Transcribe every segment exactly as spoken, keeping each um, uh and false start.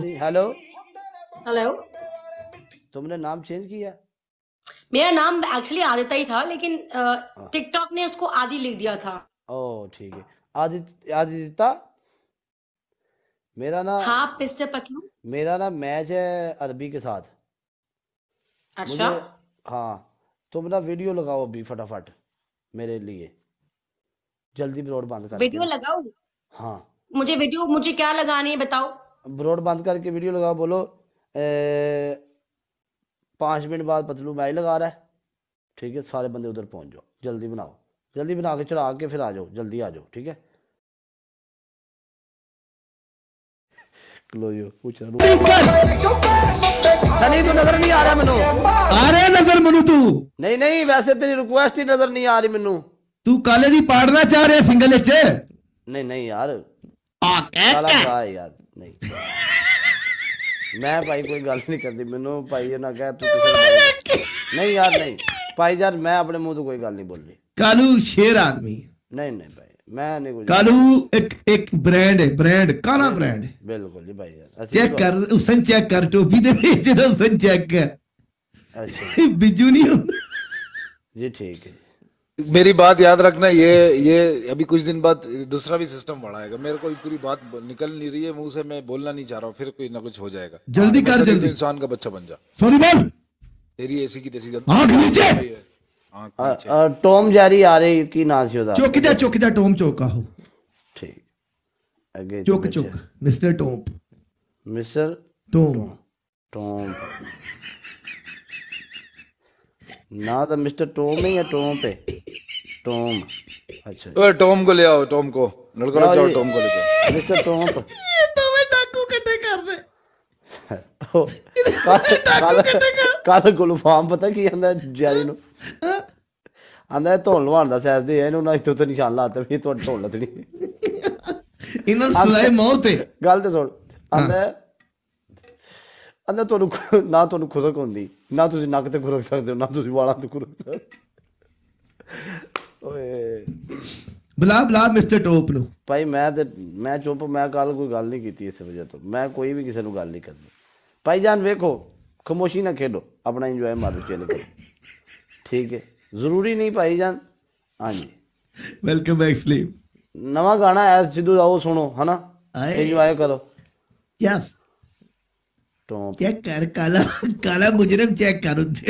जी hello. Hello. तुमने नाम change किया? मेरा नाम एक्चुअली आदित्य ही था, लेकिन हाँ। टिकटॉक ने उसको आदि लिख दिया था। ओह ठीक है। आदित्य आदित्य मेरा ना हाँ मिस्टर पतलू। मेरा ना मैच है अरबी के साथ। अच्छा। मुझे हाँ, तुम ना वीडियो लगाओ अभी फटाफट मेरे लिए, जल्दी ब्रॉड बंद करके वीडियो ना। लगाओ? हाँ, मुझे वीडियो मुझे क्या लगानी है बताओ। ब्रॉड बंद करके वीडियो लगाओ। बोलो ए, पाँच मिनट बाद पतलू मैच लगा रहा है, ठीक है? सारे बंदे उधर पहुंच जाओ, जल्दी बनाओ, जल्दी बना के चढ़ा के फिर आ जाओ, जल्दी आ जाओ, ठीक है? लो यो पूछ रहा सनी, तू नजर नहीं आ रहा मैनू? आ रहा नजर मनु तू? नहीं नहीं, वैसे तेरी रिक्वेस्ट ही नजर नहीं आ रही मैनू। तू काले दी पाड़ना चाह रहा सिंगल च? नहीं नहीं यार, आ काला भरा है यार। नहीं मैं भाई कोई गल नहीं करती, मैनू भाई ना कह तू किसी नहीं यार, नहीं भाई यार, मैं अपने मुंह तो कोई गल नहीं बोल रही। कालू शेर आदमी। नहीं नहीं भाई, मैं नहीं कुछ। कालू एक एक ब्रांड है, ब्रांड काला ब्रांड है। बिल्कुल जी भाई यार, चेक कर उसन, चेक कर टोपी दे बेच दो उसन, चेक कर। अच्छा बिजू नहीं होता जी, ठीक है। मेरी बात याद रखना, ये ये अभी कुछ दिन बाद दूसरा भी सिस्टम बढ़ा आएगा। मेरे को पूरी बात निकल नहीं रही है मुंह से, मैं बोलना नहीं चाह रहा हूँ, फिर कोई ना कुछ हो जाएगा। जल्दी कर, जल्दी। इंसान का बच्चा बन जा। सॉरी बोल। तेरी ऐसी की तैसी आंख नीचे। टॉम जेरी आ रही की ना सी होता। चौक जा, चौक जा, टॉम चौका हो। ठीक, आगे चौक चौक, mister Tom, mister Tom Tom ना तो मिस्टर टॉम है या टॉम पे टॉम। अच्छा ओए टॉम को ले आओ, टॉम को लड़का लो, जाओ टॉम को ले आओ। मिस्टर टॉम ये तो मैं डाकू कटे कर दे। कल गुलफाम पता की आंदा जैरी नु, आंदा धोन लवान दा सैस दे इनु ना इत्थों ते निशान लाते भी तो धोन लतनी इन्हां सजाए मौत है। गल ते सुन, आंदा आंदा ਤੁਹਾਨੂੰ ਨਾ ਤੁਹਾਨੂੰ ਖੁਰਕ ਹੁੰਦੀ, ਨਾ ਤੁਸੀਂ ਨੱਕ ਤੇ ਖੁਰਕ ਸਕਦੇ ਹੋ, ਨਾ ਤੁਸੀਂ ਵਾਲਾਂ ਤੇ ਖੁਰਕ ਸਕਦੇ। ਓਏ ਬੁਲਾ ਬੁਲਾ ਮਿਸਟਰ ਟੋਪ ਨੂੰ। ਭਾਈ ਮੈਂ ਤੇ ਮੈਂ ਚੁੱਪ, ਮੈਂ ਕੱਲ ਕੋਈ ਗੱਲ ਨਹੀਂ ਕੀਤੀ ਇਸ ਵਜ੍ਹਾ ਤੋਂ, ਮੈਂ ਕੋਈ ਵੀ ਕਿਸੇ ਨੂੰ ਗੱਲ ਨਹੀਂ ਕਰਨੀ। ਭਾਈ ਜਾਨ ਵੇਖੋ, ਖਾਮੋਸ਼ੀ ਨਾ ਖੇਡੋ, ਆਪਣਾ ਇੰਜੋਏ ਮਾਰੋ, ਚਿਲ ਕਰੋ, ਠੀਕ ਹੈ? ਜ਼ਰੂਰੀ ਨਹੀਂ ਭਾਈ ਜਾਨ। ਹਾਂਜੀ ਵੈਲਕਮ ਬੈਕ ਸਲੀਪ। ਨਵਾਂ ਗਾਣਾ ਆਇਆ ਸਿੱਧੂ ਦਾ, ਉਹ ਸੁਣੋ ਹਨਾ, ਇੰਜੋਏ ਕਰੋ। यस टॉम चेक कर, काला काला मुजरम चेक कर उते।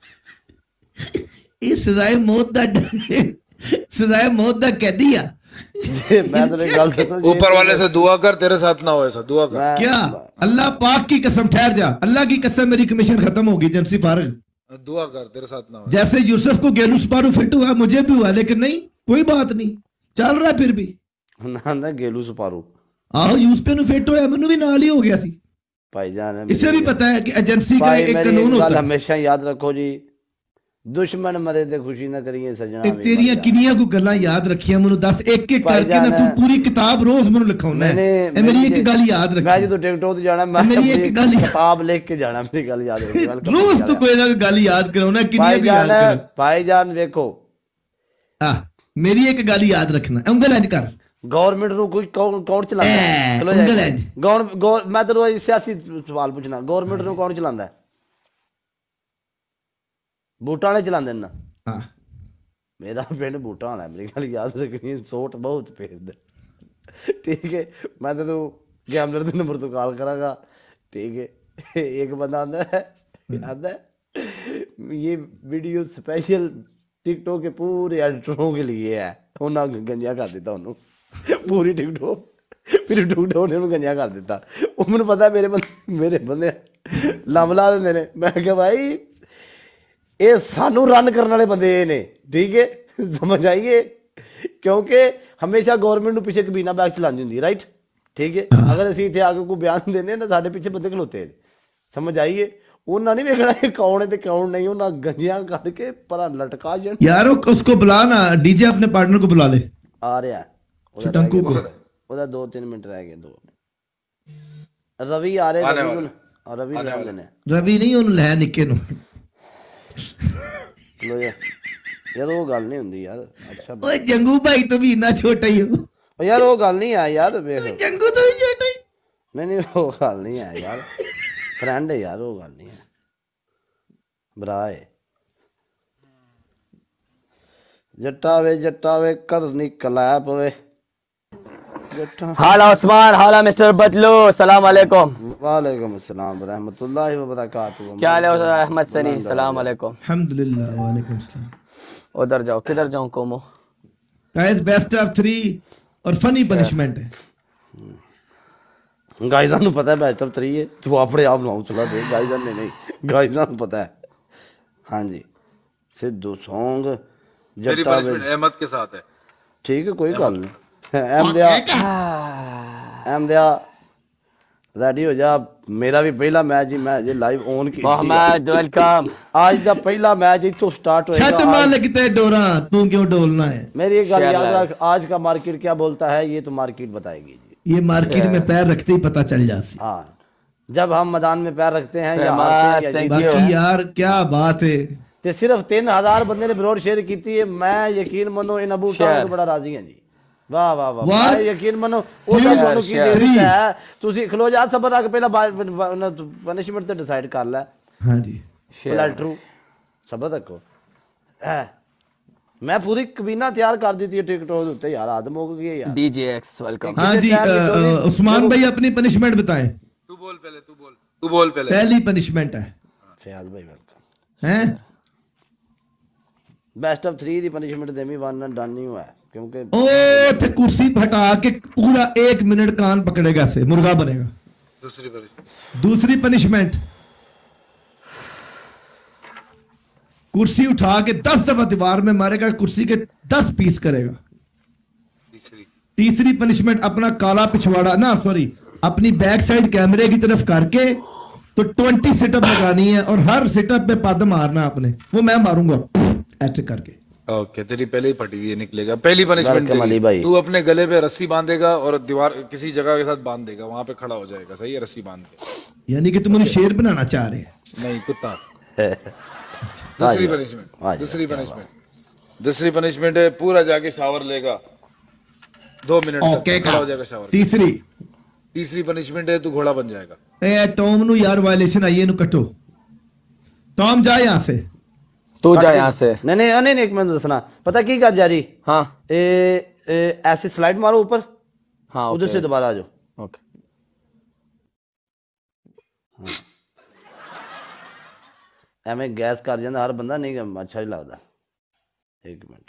ये सजाए मौत दा सजाए मौत दा कैदी आ। मैं तेरे गल करता हूं, ऊपर वाले से दुआ कर तेरे साथ ना हो ऐसा, दुआ कर। क्या अल्लाह पाक की कसम, ठहर जा, अल्लाह की कसम मेरी कमीशन खत्म होगी एजेंसी फारग। दुआ कर तेरे साथ ना हो। जैसे यूसुफ को गेलू स्पारू फिट हुआ, मुझे भी हुआ, लेकिन नहीं कोई बात नहीं, चल रहा फिर भी ना गेलू सुपारू। आहो यूसुफ नु फिट होया, मैनू भी नाल ही हो गया सी। भाईजान इसे भी पता है कि एजेंसी का एक कानून होता है। हमेशा याद रखो जी, दुश्मन मरे ते खुशी ना करिए सजना। तेरियां किनियां को गल्लां याद रखियां, मैनू दस एक एक करके ना, तू पूरी किताब रोज मैनू लिखाउना है। ए मेरी एक गल याद रख, मैं जो टिकटॉक ते जाना, मैं मेरी एक गल किताब लिख के जाना, मेरी गल याद रख। रोज तू कोई ना कोई गल याद कराउना, किनियां भी याद कर। भाईजान देखो, हां मेरी एक गल याद रखना, उंगल इंज कर। गवर्नमेंट नु कोई कौन कौन चलांदा है? चलो गवर्नमेंट, मैं तेरे सियासी सवाल पूछना, गवर्नमेंट नु कौन चलांदा है? बूटा ने चलांदे ना। हां मेरा पिंड बूटा है, मेरी गल याद रखनी, सोट बहुत पेद, ठीक है? मैं तो गैमलर के नंबर तो कॉल करांगा, ठीक है? एक बंदा आंदा है, आंदा है ये वीडियो स्पेशल टिकटॉक के पूरे एडिटरों के लिए है, उन्होंने गंजिया कर दिता उन्होंने पूरी टिकटॉक, फिर टिकटॉक ने गंजिया कर दिता। वो मैंने पता मेरे बंदे मेरे बंदे लंब ला देंगे ने। मैं क्या भाई, ये सानू रन करने वाले बंदे ने, ठीक है? समझ आइए, क्योंकि हमेशा गवर्नमेंट को पीछे कबीना बैग चलानी होंगी, राइट? ठीक है? अगर असीं इत्थे आके कोई बयान देने ना, साडे पीछे बंदे खलोते हैं, समझ आइए? उन्हें नहीं वेखना कौन है तो कौन नहीं, उन्हें गंजिया करके पर लटका जान। यार उसको बुला ना, डीजे अपने पार्टनर को बुला ले। आ रहा है टंकू को, ओदा दो तीन मिनट रह गए, दो रवि आ रहे हैं, रवि रहने देने। रवि नहीं उन ले निके नु लो यार, यार वो गल नहीं हुंदी यार। अच्छा ओए जंगू भाई तो भी इतना छोटा ही हो यार, वो गल नहीं है यार, देख जंगू तो भी छोटा ही। नहीं नहीं वो गल नहीं है यार, फ्रेंड है यार, वो गल नहीं है, भरा है। जट्टा वे जट्टा वे करनी कलैप वे जट्टा। हाला उस्मान, हाला मिस्टर बदलू, सलाम अलैकुम। वालेकुम अस्सलाम व रहमतुल्लाहि व बरकातुहू। क्या हाल है अहमद सनी, सलाम अलैकुम। अल्हम्दुलिल्लाह, वालेकुम सलाम। उधर जाओ, किधर जाऊं कोमो? गाइस बेस्ट ऑफ थ्री और फनी पनिशमेंट है। गाइजां ਨੂੰ ਪਤਾ ਹੈ ਬੈਸਟ ਆਫ थ्री है, ਤੂੰ ਆਪਣੇ ਆਪ ਨੂੰ ਚਲਾ ਦੇ, गाइजां ने नहीं, गाइजां ਨੂੰ पता है। हाँ जी, सिद्धू सॉन्ग मेरी जट्टा वे पनिशमेंट अहमद के साथ है। ठीक है, कोई गल नहीं। अहमदिया अहमदिया रेडी हो जा, मेरा भी पहला मैच ही मैं जे लाइव ऑन की मोहम्मद वेलकम। आज दा पहला मैच इथों स्टार्ट छत होएगा। मालिक ते डोरा, तू क्यों डोलना है? मेरी एक गल शेयर याद लाइव। रख, आज का मार्केट क्या बोलता है ये तो मार्केट बताएगी जी। ये मार्केट में पैर रखते ही पता चल जाती। हाँ, जब हम मैदान में पैर रखते हैं या फेमस, हारते हैं या thank जीतते you। हैं, बाकी यार क्या बात है। ते सिर्फ तीन हजार बंदे ने ब्रोड शेयर की है। मैं यकीन मनो इन अबू Share। खान बड़ा राजी हैं जी। वाह वाह वाह, One, मैं यकीन मनो two, ਉਹਦਾ ਤੁਹਾਨੂੰ ਕੀ share, ਦੇ ਦਿੱਤਾ ਹੈ। ਤੁਸੀਂ ਖਲੋ ਜਾ, ਸਬਰ ਰੱਖ, ਪਹਿਲਾਂ ਪਨਿਸ਼ਮੈਂਟ ਤੇ ਡਿਸਾਈਡ ਕਰ ਲੈ। हाँ जी, ਪਲੈਟਰੂ ਸਬਰ ਰੱਖੋ। ਹੈ मैं पूरी कबीना तैयार कर दी थी टिकटॉक ਦੇ ਉੱਤੇ ਯਾਰ, ਆਦਮ ਹੋ गई है यार। DJ X welcome. हाँ जी, टाइम अ, की चोरी- अ, उस्मान भाई अपनी पनिशमेंट बताएं। तू बोल पहले, तू बोल, तू बोल पहले। पहली पनिशमेंट है फयाज भाई वेलकम। हैं बेस्ट ऑफ थ्री दी पनिशमेंट देमी वन डन नहीं हुआ है क्योंकि ओ थे कुर्सी पे हटा के पूरा एक मिनट कान पकड़ेगा से मुर्गा बनेगा। दूसरी पनिशमेंट, दूसरी पनिशमेंट, कुर्सी उठा के दस दफा दीवार में मारेगा, कुर्सी के दस पीस करेगा। तीसरी तीसरी पनिशमेंट, अपना काला पिछवाड़ा ना सॉरी अपनी बैक साइड कैमरे की तरफ करके तो ट्वेंटी सिटअप लगानी है और हर सिटअप पे पद मारना आपने, वो मैं मारूंगा ऐसे करके। ओके, तेरी पहले ही फटी हुई है, निकलेगा। पहली पनिशमेंट वेलकम अली भाई। तू अपने गले पे रस्सी बांधेगा और दीवार किसी जगह के साथ बांध देगा, वहां पे खड़ा हो जाएगा, सही है, रस्सी बांध के। यानी कि तुम मुझे शेर बनाना चाह रहे हैं। नहीं, कुत्ता। दूसरी आ पनिशमेंट, जाओ, दूसरी पनिशमेंट दूसरी पनिशमेंट है पूरा जाके शावर लेगा, दो मिनट तक ओके खड़ा हो जाएगा शावर। तीसरी तीसरी पनिशमेंट है तू घोड़ा बन जाएगा। ए टॉम नु यार वायलेशन आई है नु कटो। टॉम जा यहां से। तू जा यहाँ से। नहीं नहीं नहीं नहीं, एक मिनट दसना पता की कर जा रही हाँ ए, ए, ऐसे स्लाइड मारो ऊपर, हाँ उधर से दोबारा आ जाओ। ओके। ਐਵੇਂ ਗੈਸ ਕਰ ਜਾਂਦਾ ਹਰ ਬੰਦਾ, ਨਹੀਂ ਅੱਛਾ ਨਹੀਂ ਲੱਗਦਾ। ਇੱਕ ਮਿੰਟ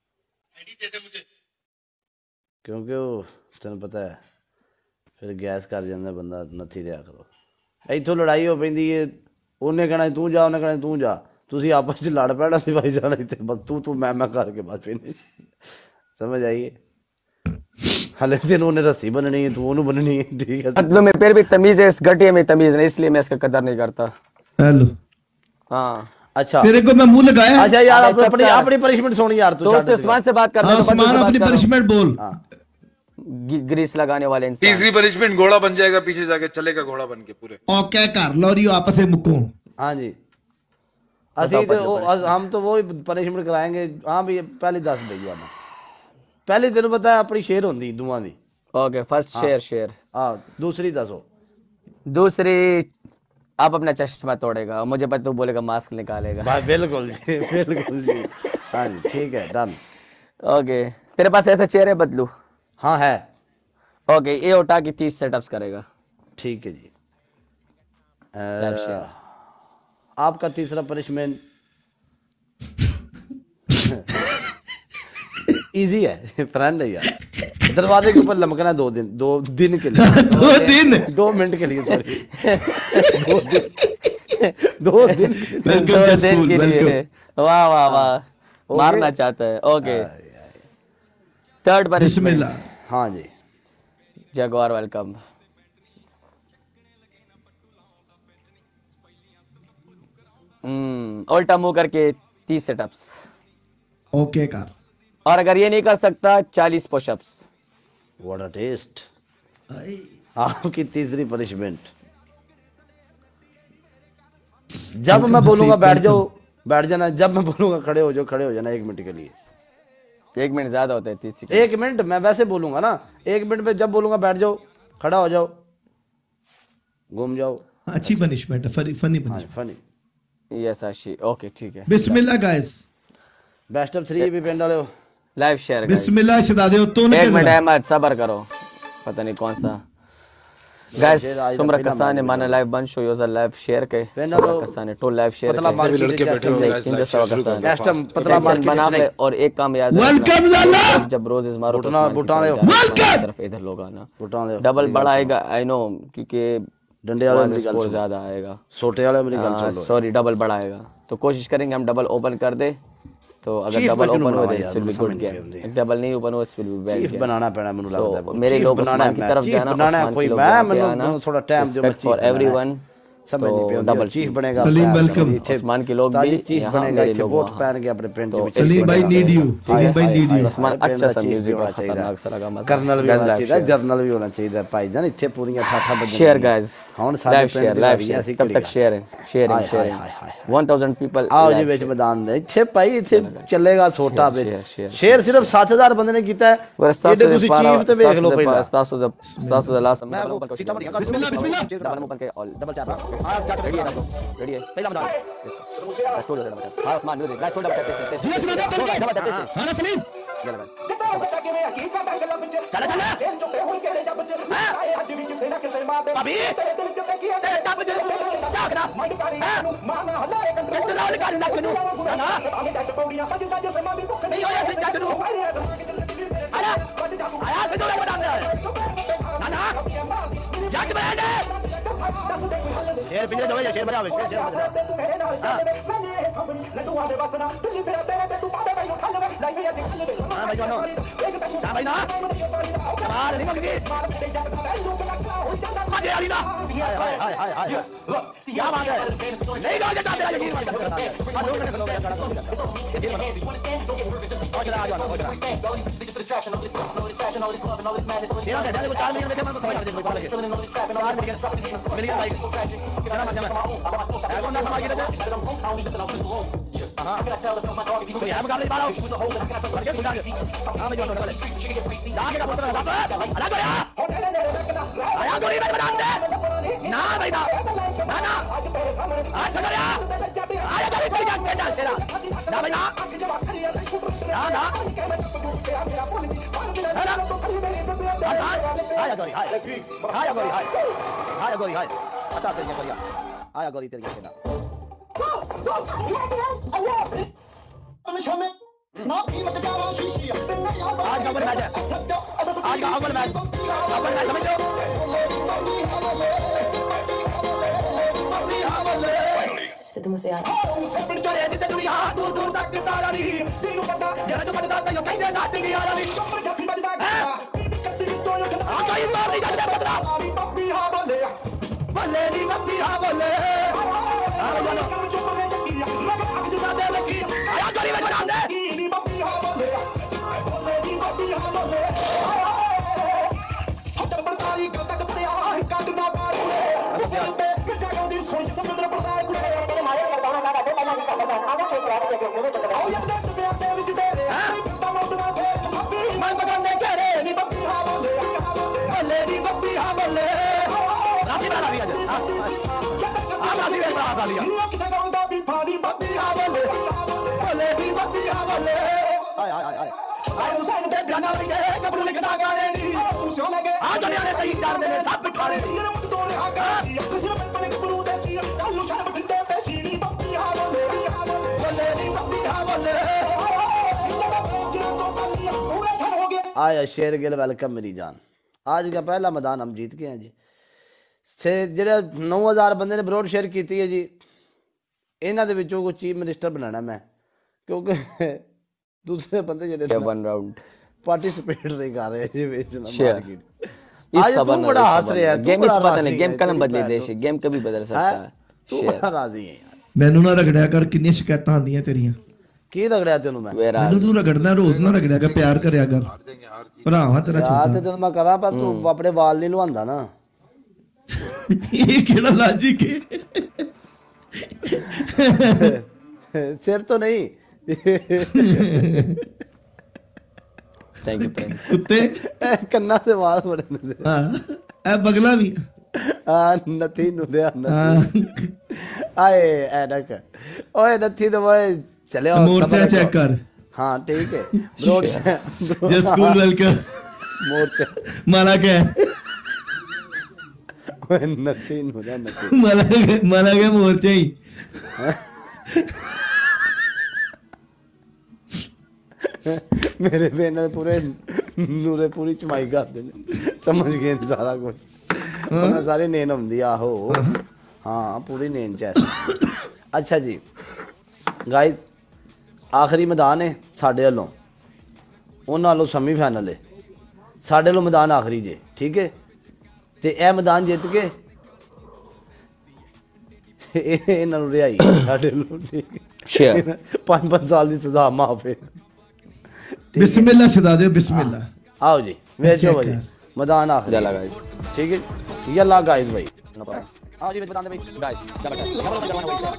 ਕਿਉਂਕਿ ਉਹ ਤੈਨੂੰ ਪਤਾ ਹੈ ਫਿਰ ਗੈਸ ਕਰ ਜਾਂਦਾ ਬੰਦਾ, ਨੱਥੀ ਰਿਹਾ ਕਰੋ। ਇੱਥੋਂ ਲੜਾਈ ਹੋ ਪੈਂਦੀ ਹੈ, ਉਹਨੇ ਕਹਿਣਾ ਤੂੰ ਜਾ, ਉਹਨੇ ਕਹਿਣਾ ਤੂੰ ਜਾ, ਤੁਸੀਂ ਆਪਸ 'ਚ ਲੜ ਪੈਣਾ ਸੀ ਭਾਈ ਜਾਣਾ ਇੱਥੇ, ਬਸ ਤੂੰ ਤੂੰ ਮੈਂ ਮੈਂ ਕਰਕੇ ਬਸ ਫਿਰ ਸਮਝ ਆਈਏ। हले दिन उन्हें रस्सी बननी है, तू उन्हें बननी है, ठीक है। बदलू में फिर भी तमीज है, इस घटिया में तमीज नहीं, इसलिए मैं इसका कदर नहीं करता। हेलो हाँ अच्छा तेरे को मैं मुंह लगाया। अच्छा यार, अरे अपनी चुप कर। अपनी पनिशमेंट सुन यार तू। तो उससे उस्मान से बात कर, हाँ उस्मान अपनी पनिशमेंट बोल। ग- ग्रीस लगाने वाले इंसान। तीसरी पनिशमेंट घोड़ा बन जाएगा, पीछे जाके चलेगा घोड़ा बन के पूरे। ओके कर लो रियो आपस में मुको। हाँ जी, ਅਸੀਂ तो वो हम तो वो पनिशमेंट कराएंगे। हाँ भी पहली दस भाई वाला पहले तेन पता है अपनी शेयर होंगी दुआ दी। Okay first share share. हाँ दूसरी दसो। दूसरी आप अपना चश्मा तोड़ेगा, मुझे पता तू बोलेगा मास्क निकालेगा। भाई बिल्कुल जी बिल्कुल जी। हाँ जी ठीक है डन। ओके तेरे पास ऐसा चेयर है बदलू? हाँ है। ओके ये उठा के तीस सेटअप्स करेगा। ठीक है जी। Left share। अ, आपका तीसरा पनिशमेंट इजी है, फ्रेंड है यार। दरवाजे के ऊपर लमकना दो दिन दो दिन के लिए दो दिन दो मिनट के लिए सॉरी दो दिन दो दिन वेलकम दो टू दिन स्कूल के लिए। वेलकम। वाह वाह वाह, मारना चाहता है। Okay third punishment. बिस्मिल्लाह। हाँ जी जगवार वेलकम। हम्म उल्टा मुंह करके तीस सेटअप्स। ओके कर। और अगर ये नहीं कर सकता चालीस पुशअप्स। What a test. आपकी तीसरी पनिशमेंट, जब मैं बोलूंगा बैठ जाओ बैठ जाना, जब मैं बोलूंगा खड़े हो जाओ खड़े हो जाना, एक मिनट के लिए। एक मिनट ज्यादा होता है तीस सेकंड। एक मिनट मैं वैसे बोलूंगा ना, एक मिनट में जब बोलूंगा बैठ जाओ खड़ा हो जाओ, घूम जाओ। अच्छी पनिशमेंट है, फनी फनी हाँ पनिशमेंट। फनी। यस आशी, ओके ठीक है। बिस्मिल्लाह गाइस, बेस्ट ऑफ थ्री भी पिंड वाले हो। लाइव शेयर बिस्मिल्लाह शहजादे हो तो एक मिनट अहमद सब्र करो, पता नहीं कौन सा गाइस सुमरा कसाने माने लाइव बंद शो यूजर लाइव शेयर के सुमरा कसाने टू लाइव शेयर पतला मार भी लड़के बैठे हुए हैं, के लाइव शेयर शुरू कर दो कस्टम फास्ट। पतला मार बना ले और एक काम याद वेलकम लाला, जब रोजेस मारो तो बुटना- उस्मान की बुटान तरफ ले। जाना, उस्मान की तरफ इधर लोग आना बुटान ले। डबल बड़ा आएगा आई नो, क्योंकि डंडे वाले मेरी गल स्कोर सुनो। ज्यादा आएगा। सोटे वाले मेरी गल सुन लो। सॉरी डबल बड़ा आएगा, तो कोशिश करेंगे हम डबल ओपन कर दे, तो अगर चीफ डबल बच्चों ओपन हो बनाओ जाए यार, इट विल बी समझ गुड नहीं गेम, आती। डबल नहीं ओपन हो it will be bad cheap game. बनाना पैना मेनू लगता है। तो मेरे चीफ लोग बनाना उस्मान की है, तरफ चीफ जाना, बनाना है उस्मान कोई के लोग मैं यहाँ पे मेनू आना, मेनू थोड़ा टाइम दो, मैं respect for चीफ बनाना है। everyone, समझ नहीं तो पियो डबल चीफ बनेगा। सलीम वेलकम। उस्मान के लोग भी चीफ यहाँ, बनेगा, मेरे इतने लोग वोट वहाँ। पहन के अपने पिंड तो में सलीम भाई नीड यू, सलीम भाई नीड यू। उस्मान अच्छा सा म्यूजिक और खतरनाक सा लगा मजा। कर्नल भी Guys, होना live चाहिए, share। जर्नल भी होना चाहिए भाईजान, इतने पूरियां ठाठा बजन शेयर गाइस, हुन साडे लाइव पिंड शेयर दी लाइव वारी शेयर ऐसी तब तक घड़ी शेयर है, sharing hi, hi, sharing hi, hi. One thousand people आओ जी विच मैदान दे इत्थे भाई इत्थे चलेगा छोटा शेयर, विच शेयर, शेयर सिर्फ सात हज़ार बंदे ने कीता है। एडे तुसी चीफ ते देख लो पहला स्टासो द स्टासो द लास्ट मैं आपको सीटा पर निकाल बिस्मिल्लाह, बिस्मिल्लाह। डबल ओपन के ऑल डबल चार हां क्या रेडी है रेडी है पहला मैदान बैक स्टोर डबल टैप हां Usman music back store double tap जी सुना दे डबल टैप टेस्ट हां सलीम चल गाइस शेर पिछले दो शेर बजा शेर शेर हां भाई जानो हां भाई ना मार नहीं मंगी मजे वाली ना हाय हाय हाय हाय हाय क्या बात है नहीं गो देता तेरा यकीन मत कर हां दो मिनट खड़ो कर और चला आ जाओ और चला तेरा क्या वो चार मिनट में मैं समझ आ जाए कोई बात है चार मिनट मिल गया भाई कितना मजा में है कौन ना समझ गया हां तो यहां मुकाबले मारो करके बुला के हां मैं जानो वाले जाके का बोल रहा है अलग हो आया गोली में बना दे ना भाई ना ना ना आज कर या आया गोली कोई जान के डाल तेरा ना भाई ना ना ना आया गोली हाय आया गोली हाय आया गोली हाय बता तेरी गोली आया गोली तेरी केना आज का अव्वल मैच है आज का अव्वल मैच अव्वल मैच समझ लो से तुम उसे यार दूर दूर तक तारा नहीं दिल पता जरा तो पता तो कहीं दे नाट नहीं आ रही आ गई मार दी जाते पता बल्ले नी मम्मी हां बल्ले आ जानो आया गोली में बना दे मैं बगाने करे नी बप्पी हां बोले बल्ले नी बप्पी हां बोले राशि बना दिया हां राशि बना दिया बप्पी हां बोले बल्ले नी बप्पी हां बोले हाय हाय हाय हाय हुसैन दे बना दिए कबरू लिखदा गाने नी उसे लगे आ दुनिया ने सही कर दे सब बिठारे तोड़े आका सिर्फ अपने कबरू दे सी डालू शर्म बिंदे पे सीनी बप्पी हां बोले बल्ले नी बप्पी हां बोले आया शेर गिल वेलकम मेरी जान आज का पहला मैदान हम जीत गए हैं जी से ਜਿਹੜੇ नौ हज़ार ਬੰਦੇ ਨੇ ਬਰੋਡ ਸ਼ੇਅਰ ਕੀਤੀ ਹੈ ਜੀ ਇਹਨਾਂ ਦੇ ਵਿੱਚੋਂ ਕੋਈ ਚੀਫ ਮਿਨਿਸਟਰ ਬਣਾਣਾ ਮੈਂ ਕਿਉਂਕਿ ਦੂਸਰੇ ਬੰਦੇ ਜਿਹੜੇ वन राउंड ਪਾਰਟਿਸਿਪੇਟ ਨਹੀਂ ਕਰ ਰਹੇ ਜੀ ਵਿੱਚ ਨਾ Share। ਮਾਰਕੀਟ इस आज खबर तू बड़ा हंस रहा है गेम इस पता नहीं गेम कलम बदले देश गेम कभी बदल सकता है तू बड़ा राजी है यार ਮੈਨੂੰ ਨਾ ਰਗੜਿਆ ਕਰ, ਕਿੰਨੀਆਂ ਸ਼ਿਕਾਇਤਾਂ ਆਉਂਦੀਆਂ ਤੇਰੀਆਂ। ਕੀ ਰਗੜਿਆ ਤੈਨੂੰ ਮੈਂ वेरा ਮੈਨੂੰ ਤੂੰ ਰਗੜਨਾ ਰੋਜ਼ ਨਾ ਰਗੜਿਆ ਕਰ, ਪਿਆਰ ਕਰਿਆ ਕਰ, ਭਰਾਵਾ ਤੇਰਾ ਯਾਰ ਛੋਟਾ। ਤੇ ਤੈਨੂੰ ਮੈਂ ਕਰਾਂ ਪਰ ਤੂੰ ਆਪਣੇ ਵਾਲ ਨਹੀਂ ਲਵਾਉਂਦਾ ਨਾ ਇਹ ਕਿਹੜਾ ਲਾਜਿਕ ਹੈ? ਸਿਰ ਤੋਂ ਨਹੀਂ थैंक यू प्रिंस ਕੁੱਤੇ ਕੰਨਾਂ ਦੇ ਵਾਲ ਬੜੇ ਨੇ ਹਾਂ ਇਹ ਬਗਲਾ ਵੀ हाँ नथी नु दे नथी आए एनक ओए नथी तो वो चले आओ मोर्चा चेक कर हाँ ठीक है ब्रोड जो स्कूल वेलकम मोर्चा माला क्या है ओए नथी नु दे नथी माला के माला के मोर्चा ही मेरे बेन पूरे नूरे पूरी चमाई कर देने समझ गए सारा कुछ उन्हें सारी नेन होंदी आहो हाँ पूरी नेन च अच्छा जी गाइस आखिरी मैदान है साढ़े वालों उन्होंने वालों सैमी फाइनल है साढ़े वालों मैदान आखिरी जे ठीक है तो यह मैदान जित के इन्होंने रिहाई साढ़े वालों पाँच पाँच साल की सजा माफ है बिस्मिल्लाह सदा दो बिस्मिल्लाह आओ जी भेजो भाई मैदान आखिरी चला गाइस ठीक है यल्ला गाइस भाई आओ जी बता दे भाई गाइस चला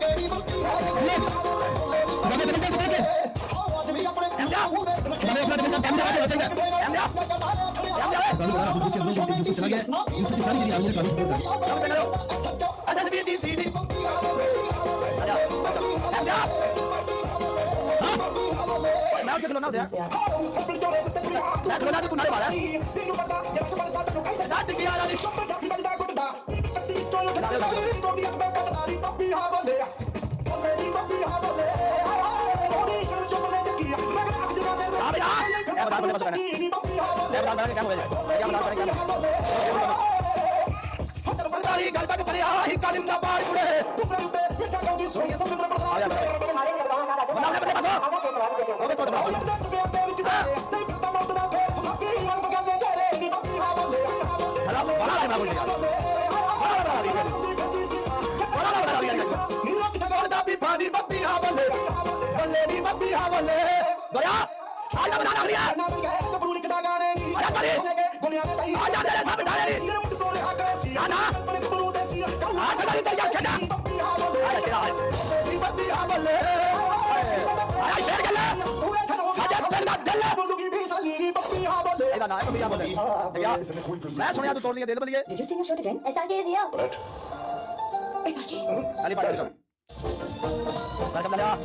मैं सुनिया तू तोड़ दिया दे दे बलिए Did you steal your shirt again? S R K is here. What? S R K? Ali पाया सब ना चल लिया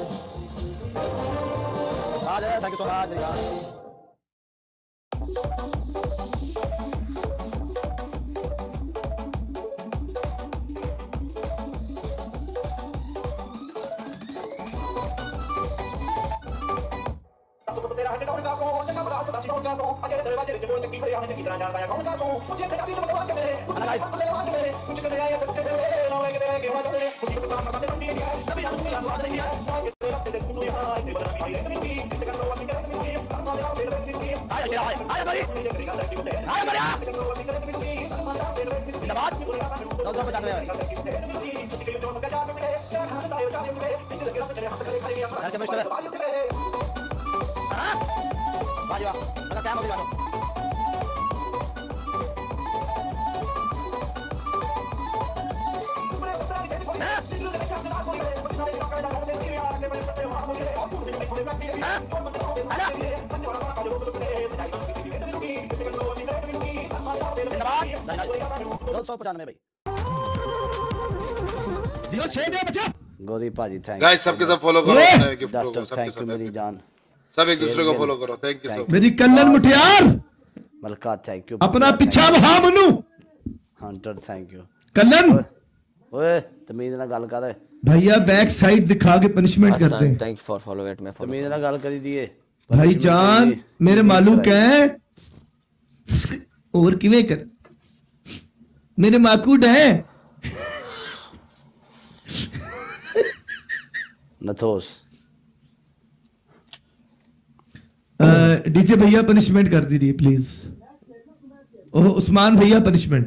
आ जा थैंक यू सो मच यार गोदी पाजी थैंक गाइस सबके सब फॉलो करो अपने गिफ्ट को डॉक्टर सबके थैंक यू सब मेरी जान सब एक दूसरे को फॉलो करो थैंक यू सो मेरी कल्लन मुठियार मलका थैंक यू अपना पीछा वहा मनु हंटर थैंक यू कल्लन ओए तमीज ना गल कर भैया बैक साइड दिखा के पनिशमेंट करते हैं thank you for follow it मैं फॉलो तमीज ना गल करी दिए भाई जान मेरे मालूक है और किवें कर मेरे माकूड है नथोस डीजे भैया पनिशमेंट कर दीजिए प्लीज ओह उस्मान भैया पनिशमेंट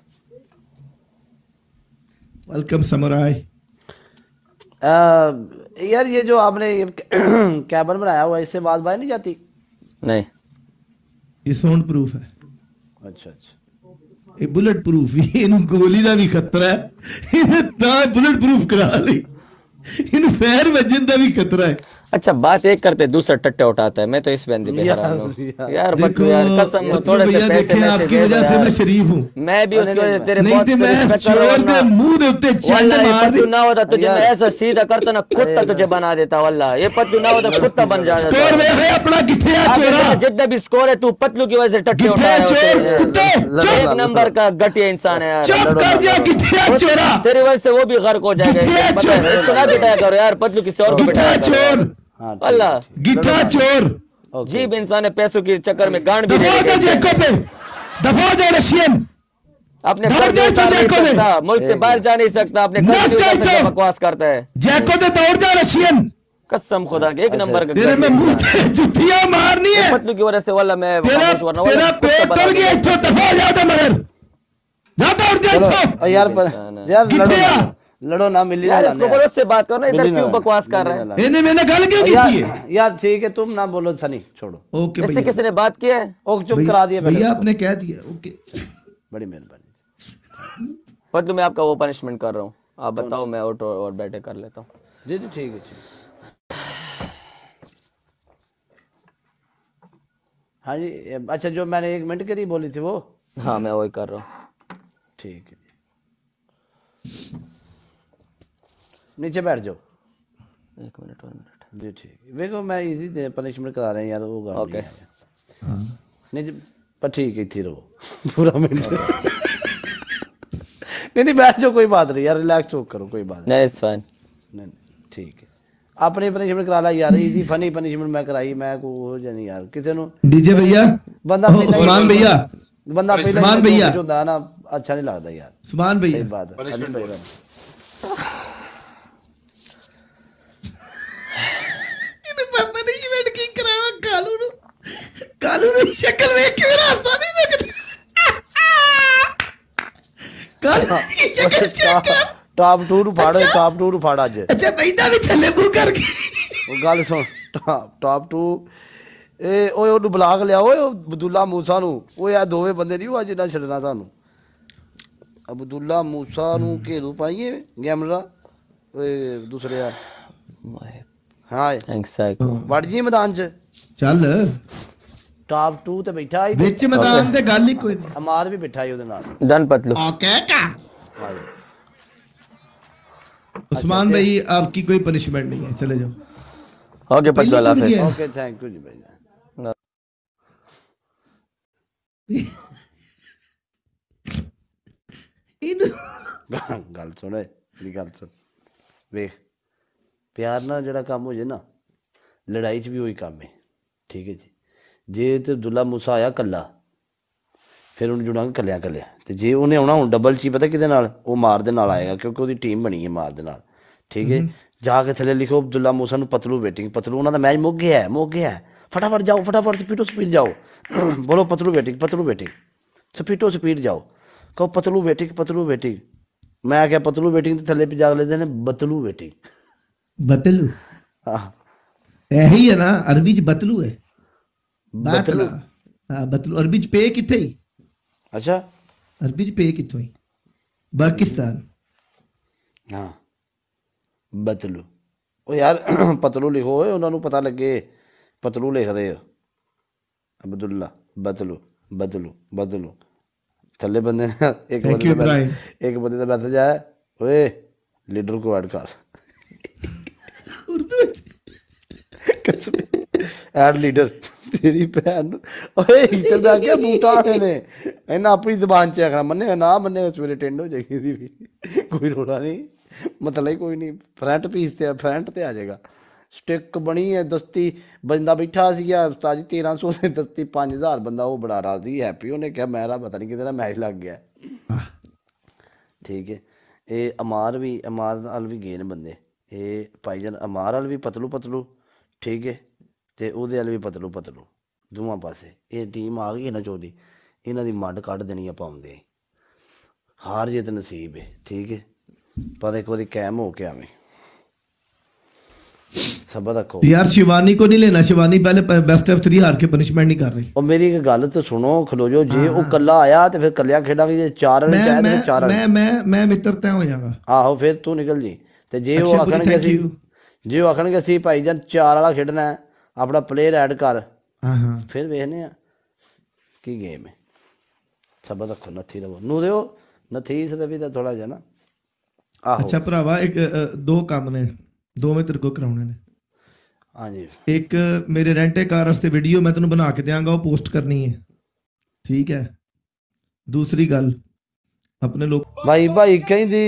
वेलकम समुराई यार ये जो आपने ये कैबिन बनाया हुआ है इससे आवाज बाहर नहीं जाती नहीं ये साउंड प्रूफ है अच्छा अच्छा ये बुलेट प्रूफ ही इन गोली का भी खतरा है इन्हें ता बुलेट प्रूफ करा ली इन फायर वजन का भी खतरा है अच्छा बात एक करते दूसरा टट्टे उठाता है। मैं तो इस बंदी पे हैरान हूँ यार। देखो यार कसम थोड़े से पैसे में आपकी वजह से मैं शरीफ हूँ। मैं भी उसकी वजह से तेरे नहीं बहुत तो मैं चोर दे मुंह दे उत्ते चंड मार पत्तू ना होता तुझे मैं ऐसा सीधा करता ना कुत्ता तुझे बना देता वल्ला। ये पत्तू ना होता कुत्ता बन जाता। स्कोर वे है अपना किथे है चोरा। जितना भी स्कोर है तू पतलू की वजह से टट्टे उठा रहा है। कुत्ते एक नंबर का घटिया इंसान है यार। चुप कर जा किथे है चोरा। तेरी वजह से वो भी गर्क हो जाएगा। इसको ना बिठाया करो यार। पतलू किसी और को बिठाया चोर अल्लाह गिट्टा चोर। जीब इंसान है पैसों के चक्कर में गांड भी दफा दे जेको पे दफा दे रशियन अपने मुल्क से बाहर जा नहीं सकता। अपने बकवास करता है जैको दे दौड़ जा रशियन कसम खुदा के एक नंबर का तेरे में मुंह से जुतियां मारनी है पतलू की वजह से वाला मैं तेरा तेरा पेट तल गया इथों दफा जा दे मगर जा दौड़ जा इथों यार यार लड़ो लड़ो ना मिली यार इसको बोलो उससे बात करो ना। इधर क्यों बकवास कर रहा है। इन्हें मैंने गल क्यों की है यार ठीक है तुम ना बोलो सनी छोड़ो। ओके इससे किसने बात किया है। ओके चुप करा दिया भैया आपने कह दिया। ओके बड़ी मेहरबानी। पतलू मैं आपका वो पनिशमेंट कर रहा हूँ आप बताओ मैं आउट और बैठे कर लेता हूँ। जी जी ठीक है ठीक। हाँ जी अच्छा जो मैंने एक मिनट के लिए बोली थी वो। हाँ मैं वही कर रहा हूँ। ठीक है नीचे बैठ जाओ। एक मिनट वन मिनट जी ठीक। देखो मैं इजी पनिशमेंट करा रहे हैं यार वो गाल ओके नहीं पर ठीक है थी रहो पूरा मिनट नहीं नहीं बैठ जाओ कोई बात नहीं यार रिलैक्स हो करो कोई बात नहीं इट्स फाइन नहीं ठीक है अपनी पनिशमेंट करा ला यार इजी फनी पनिशमेंट मैं कराई मैं को हो जानी यार किसी नु डीजे भैया बंदा उस्मान भैया बंदा पहले उस्मान भैया जो होता है ना अच्छा नहीं लगता यार। उस्मान भैया सही बात है पनिशमेंट की करावा कालू नु कालू नु शक्ल देख के मेरा हंसना नहीं लगता। कालू की शक्ल चेक कर टॉप टू नु फाड़ो टॉप टू नु फाड़ा आज। अच्छा बैठा भी थल्ले मुंह करके वो गल सुन टॉप टू ए ओए ओनु बुला के लिया ओए अब्दुल्ला मूसा नु ओए आ दोवे बंदे नहीं आज ना छड़ना सानू अब्दुल्ला मूसा नु घेरू पाइए गैमरा ओए दूसरे यार हाँ थैंक्स वड़ जी मैदान च चल टॉप टू ते बैठा ही विच मैदान ते गल ही कोई नहीं। अमार भी बैठा ही ओदे नाल डन पतलू ओके का उस्मान भाई आपकी कोई पनिशमेंट नहीं है चले जाओ। ओके पतलू अल्लाह हाफिज़। ओके थैंक यू जी भाई गल सुन मेरी गल सुन वेख प्यार ना जड़ा काम हो जाए ना लड़ाई च भी वही काम है ठीक है जी। जे तो अब्दुल्ला मूसा आया कला फिर उन्हें जुड़ांगे कलिया कलिया तो जे उन्हें आना हूँ डबल ची पता कि वो मार दे नाल आएगा क्योंकि वो टीम बनी है मार दे नाल ठीक है। जाके थले लिखो अब्दुल्ला मूसा नूं पतलू वेटिंग पतलू उन्होंने मैच मुक गया है मुक गया है फटाफट जाओ फटाफट स्पीडो स्पीड जाओ बोलो Patlu waiting Patlu waiting speedo speed जाओ कहो पतलू वेटिंग पतलू वेटिंग मैं क्या पतलू वेटिंग तो थले पे जाग लेते हैं बतलू वेटिंग बतलू हाँ यही है ना अरबी च बतलू है बतलू हां बतलू अरबी च पे किथे ही अच्छा अरबी च पे किथों ही पाकिस्तान हाँ बतलू ओ यार पतलू लिखो उन्होंने पता लगे पतलू लिख दे अब्दुल्ला बतलू बतलू बतलू थले बंदे एक बंदे एक बंदे का मैसेज आया ओए लीडर को ऐड कर उर्दू कसम ऐड लीडर तेरी भैन ओए इधर दा क्या बूटा आने ने इन्हें अपनी जबान च आखना मन्ने ना मन्ने सवेरे टेंड हो जाएगी दी भी कोई रोड़ा नहीं मतलब कोई नहीं फ्रंट पीस ते फ्रंट ते आ जाएगा स्टिक बनी है दस्ती बंदा बैठा सी उस्ताद जी तेरह सौ से दस्ती पाँच हज़ार बंदा वो बड़ा राजी हैप्पी उन्हें क्या मेरा पता नहीं कितना मैच लग गया ठीक है। ये अमार भी अमार नाल भी गए ने बंदे ये भाईजान अमार वाल भी पतलू पतलू ठीक है ते ओहदे वाल भी पतलू पतलू दोवां पासे ये टीम आ गई ना चोरी इन्हां दी मंड कढ देनी आ पाउंदे हार जित नसीब है ठीक है पर एक बारी कैम हो के आवे सब रखो यार शिवानी को नहीं लेना शिवानी पहले बेस्ट ऑफ थ्री हार के पनिशमेंट नहीं कर रही और मेरी एक गल तो सुनो खलो जो जे वो कल्ला आया तो फिर कल्लिया खेडांगे जे चार वाले चाहे तो चार मैं मैं मैं मित्रता हो जाऊंगा आहो फिर तू निकल जी ते जे वो आखणगे ਜੇ ਉਹ ਆਖਣਗੇ ਅਸੀਂ ਭਾਈ ਜਾਨ ਚਾਰ ਵਾਲਾ ਖੇਡਣਾ ਹੈ ਆਪਣਾ ਪਲੇਅਰ ਐਡ ਕਰ हाँ हाँ ਫਿਰ ਵੇਖਨੇ ਆ ਕੀ ਗੇਮ ਹੈ ਸਬਰ ਰੱਖੋ ਨੱਥੀ ਲਵੋ ਨੂੰ ਦਿਓ ਨੱਥੀ ਇਸ ਵੀ ਤਾਂ ਥੋੜਾ ਜਿਹਾ ਨਾ ਆਹੋ अच्छा भरावा एक अ, अ, दो काम ने दो मैं तेरे को कराने ने ਹਾਂਜੀ एक मेरे रेंटे कार वास्ते वीडियो मैं तेन बना के देंगा वो पोस्ट करनी है ठीक है दूसरी गल अपने लोग ਭਾਈ ਭਾਈ ਕਹਿੰਦੀ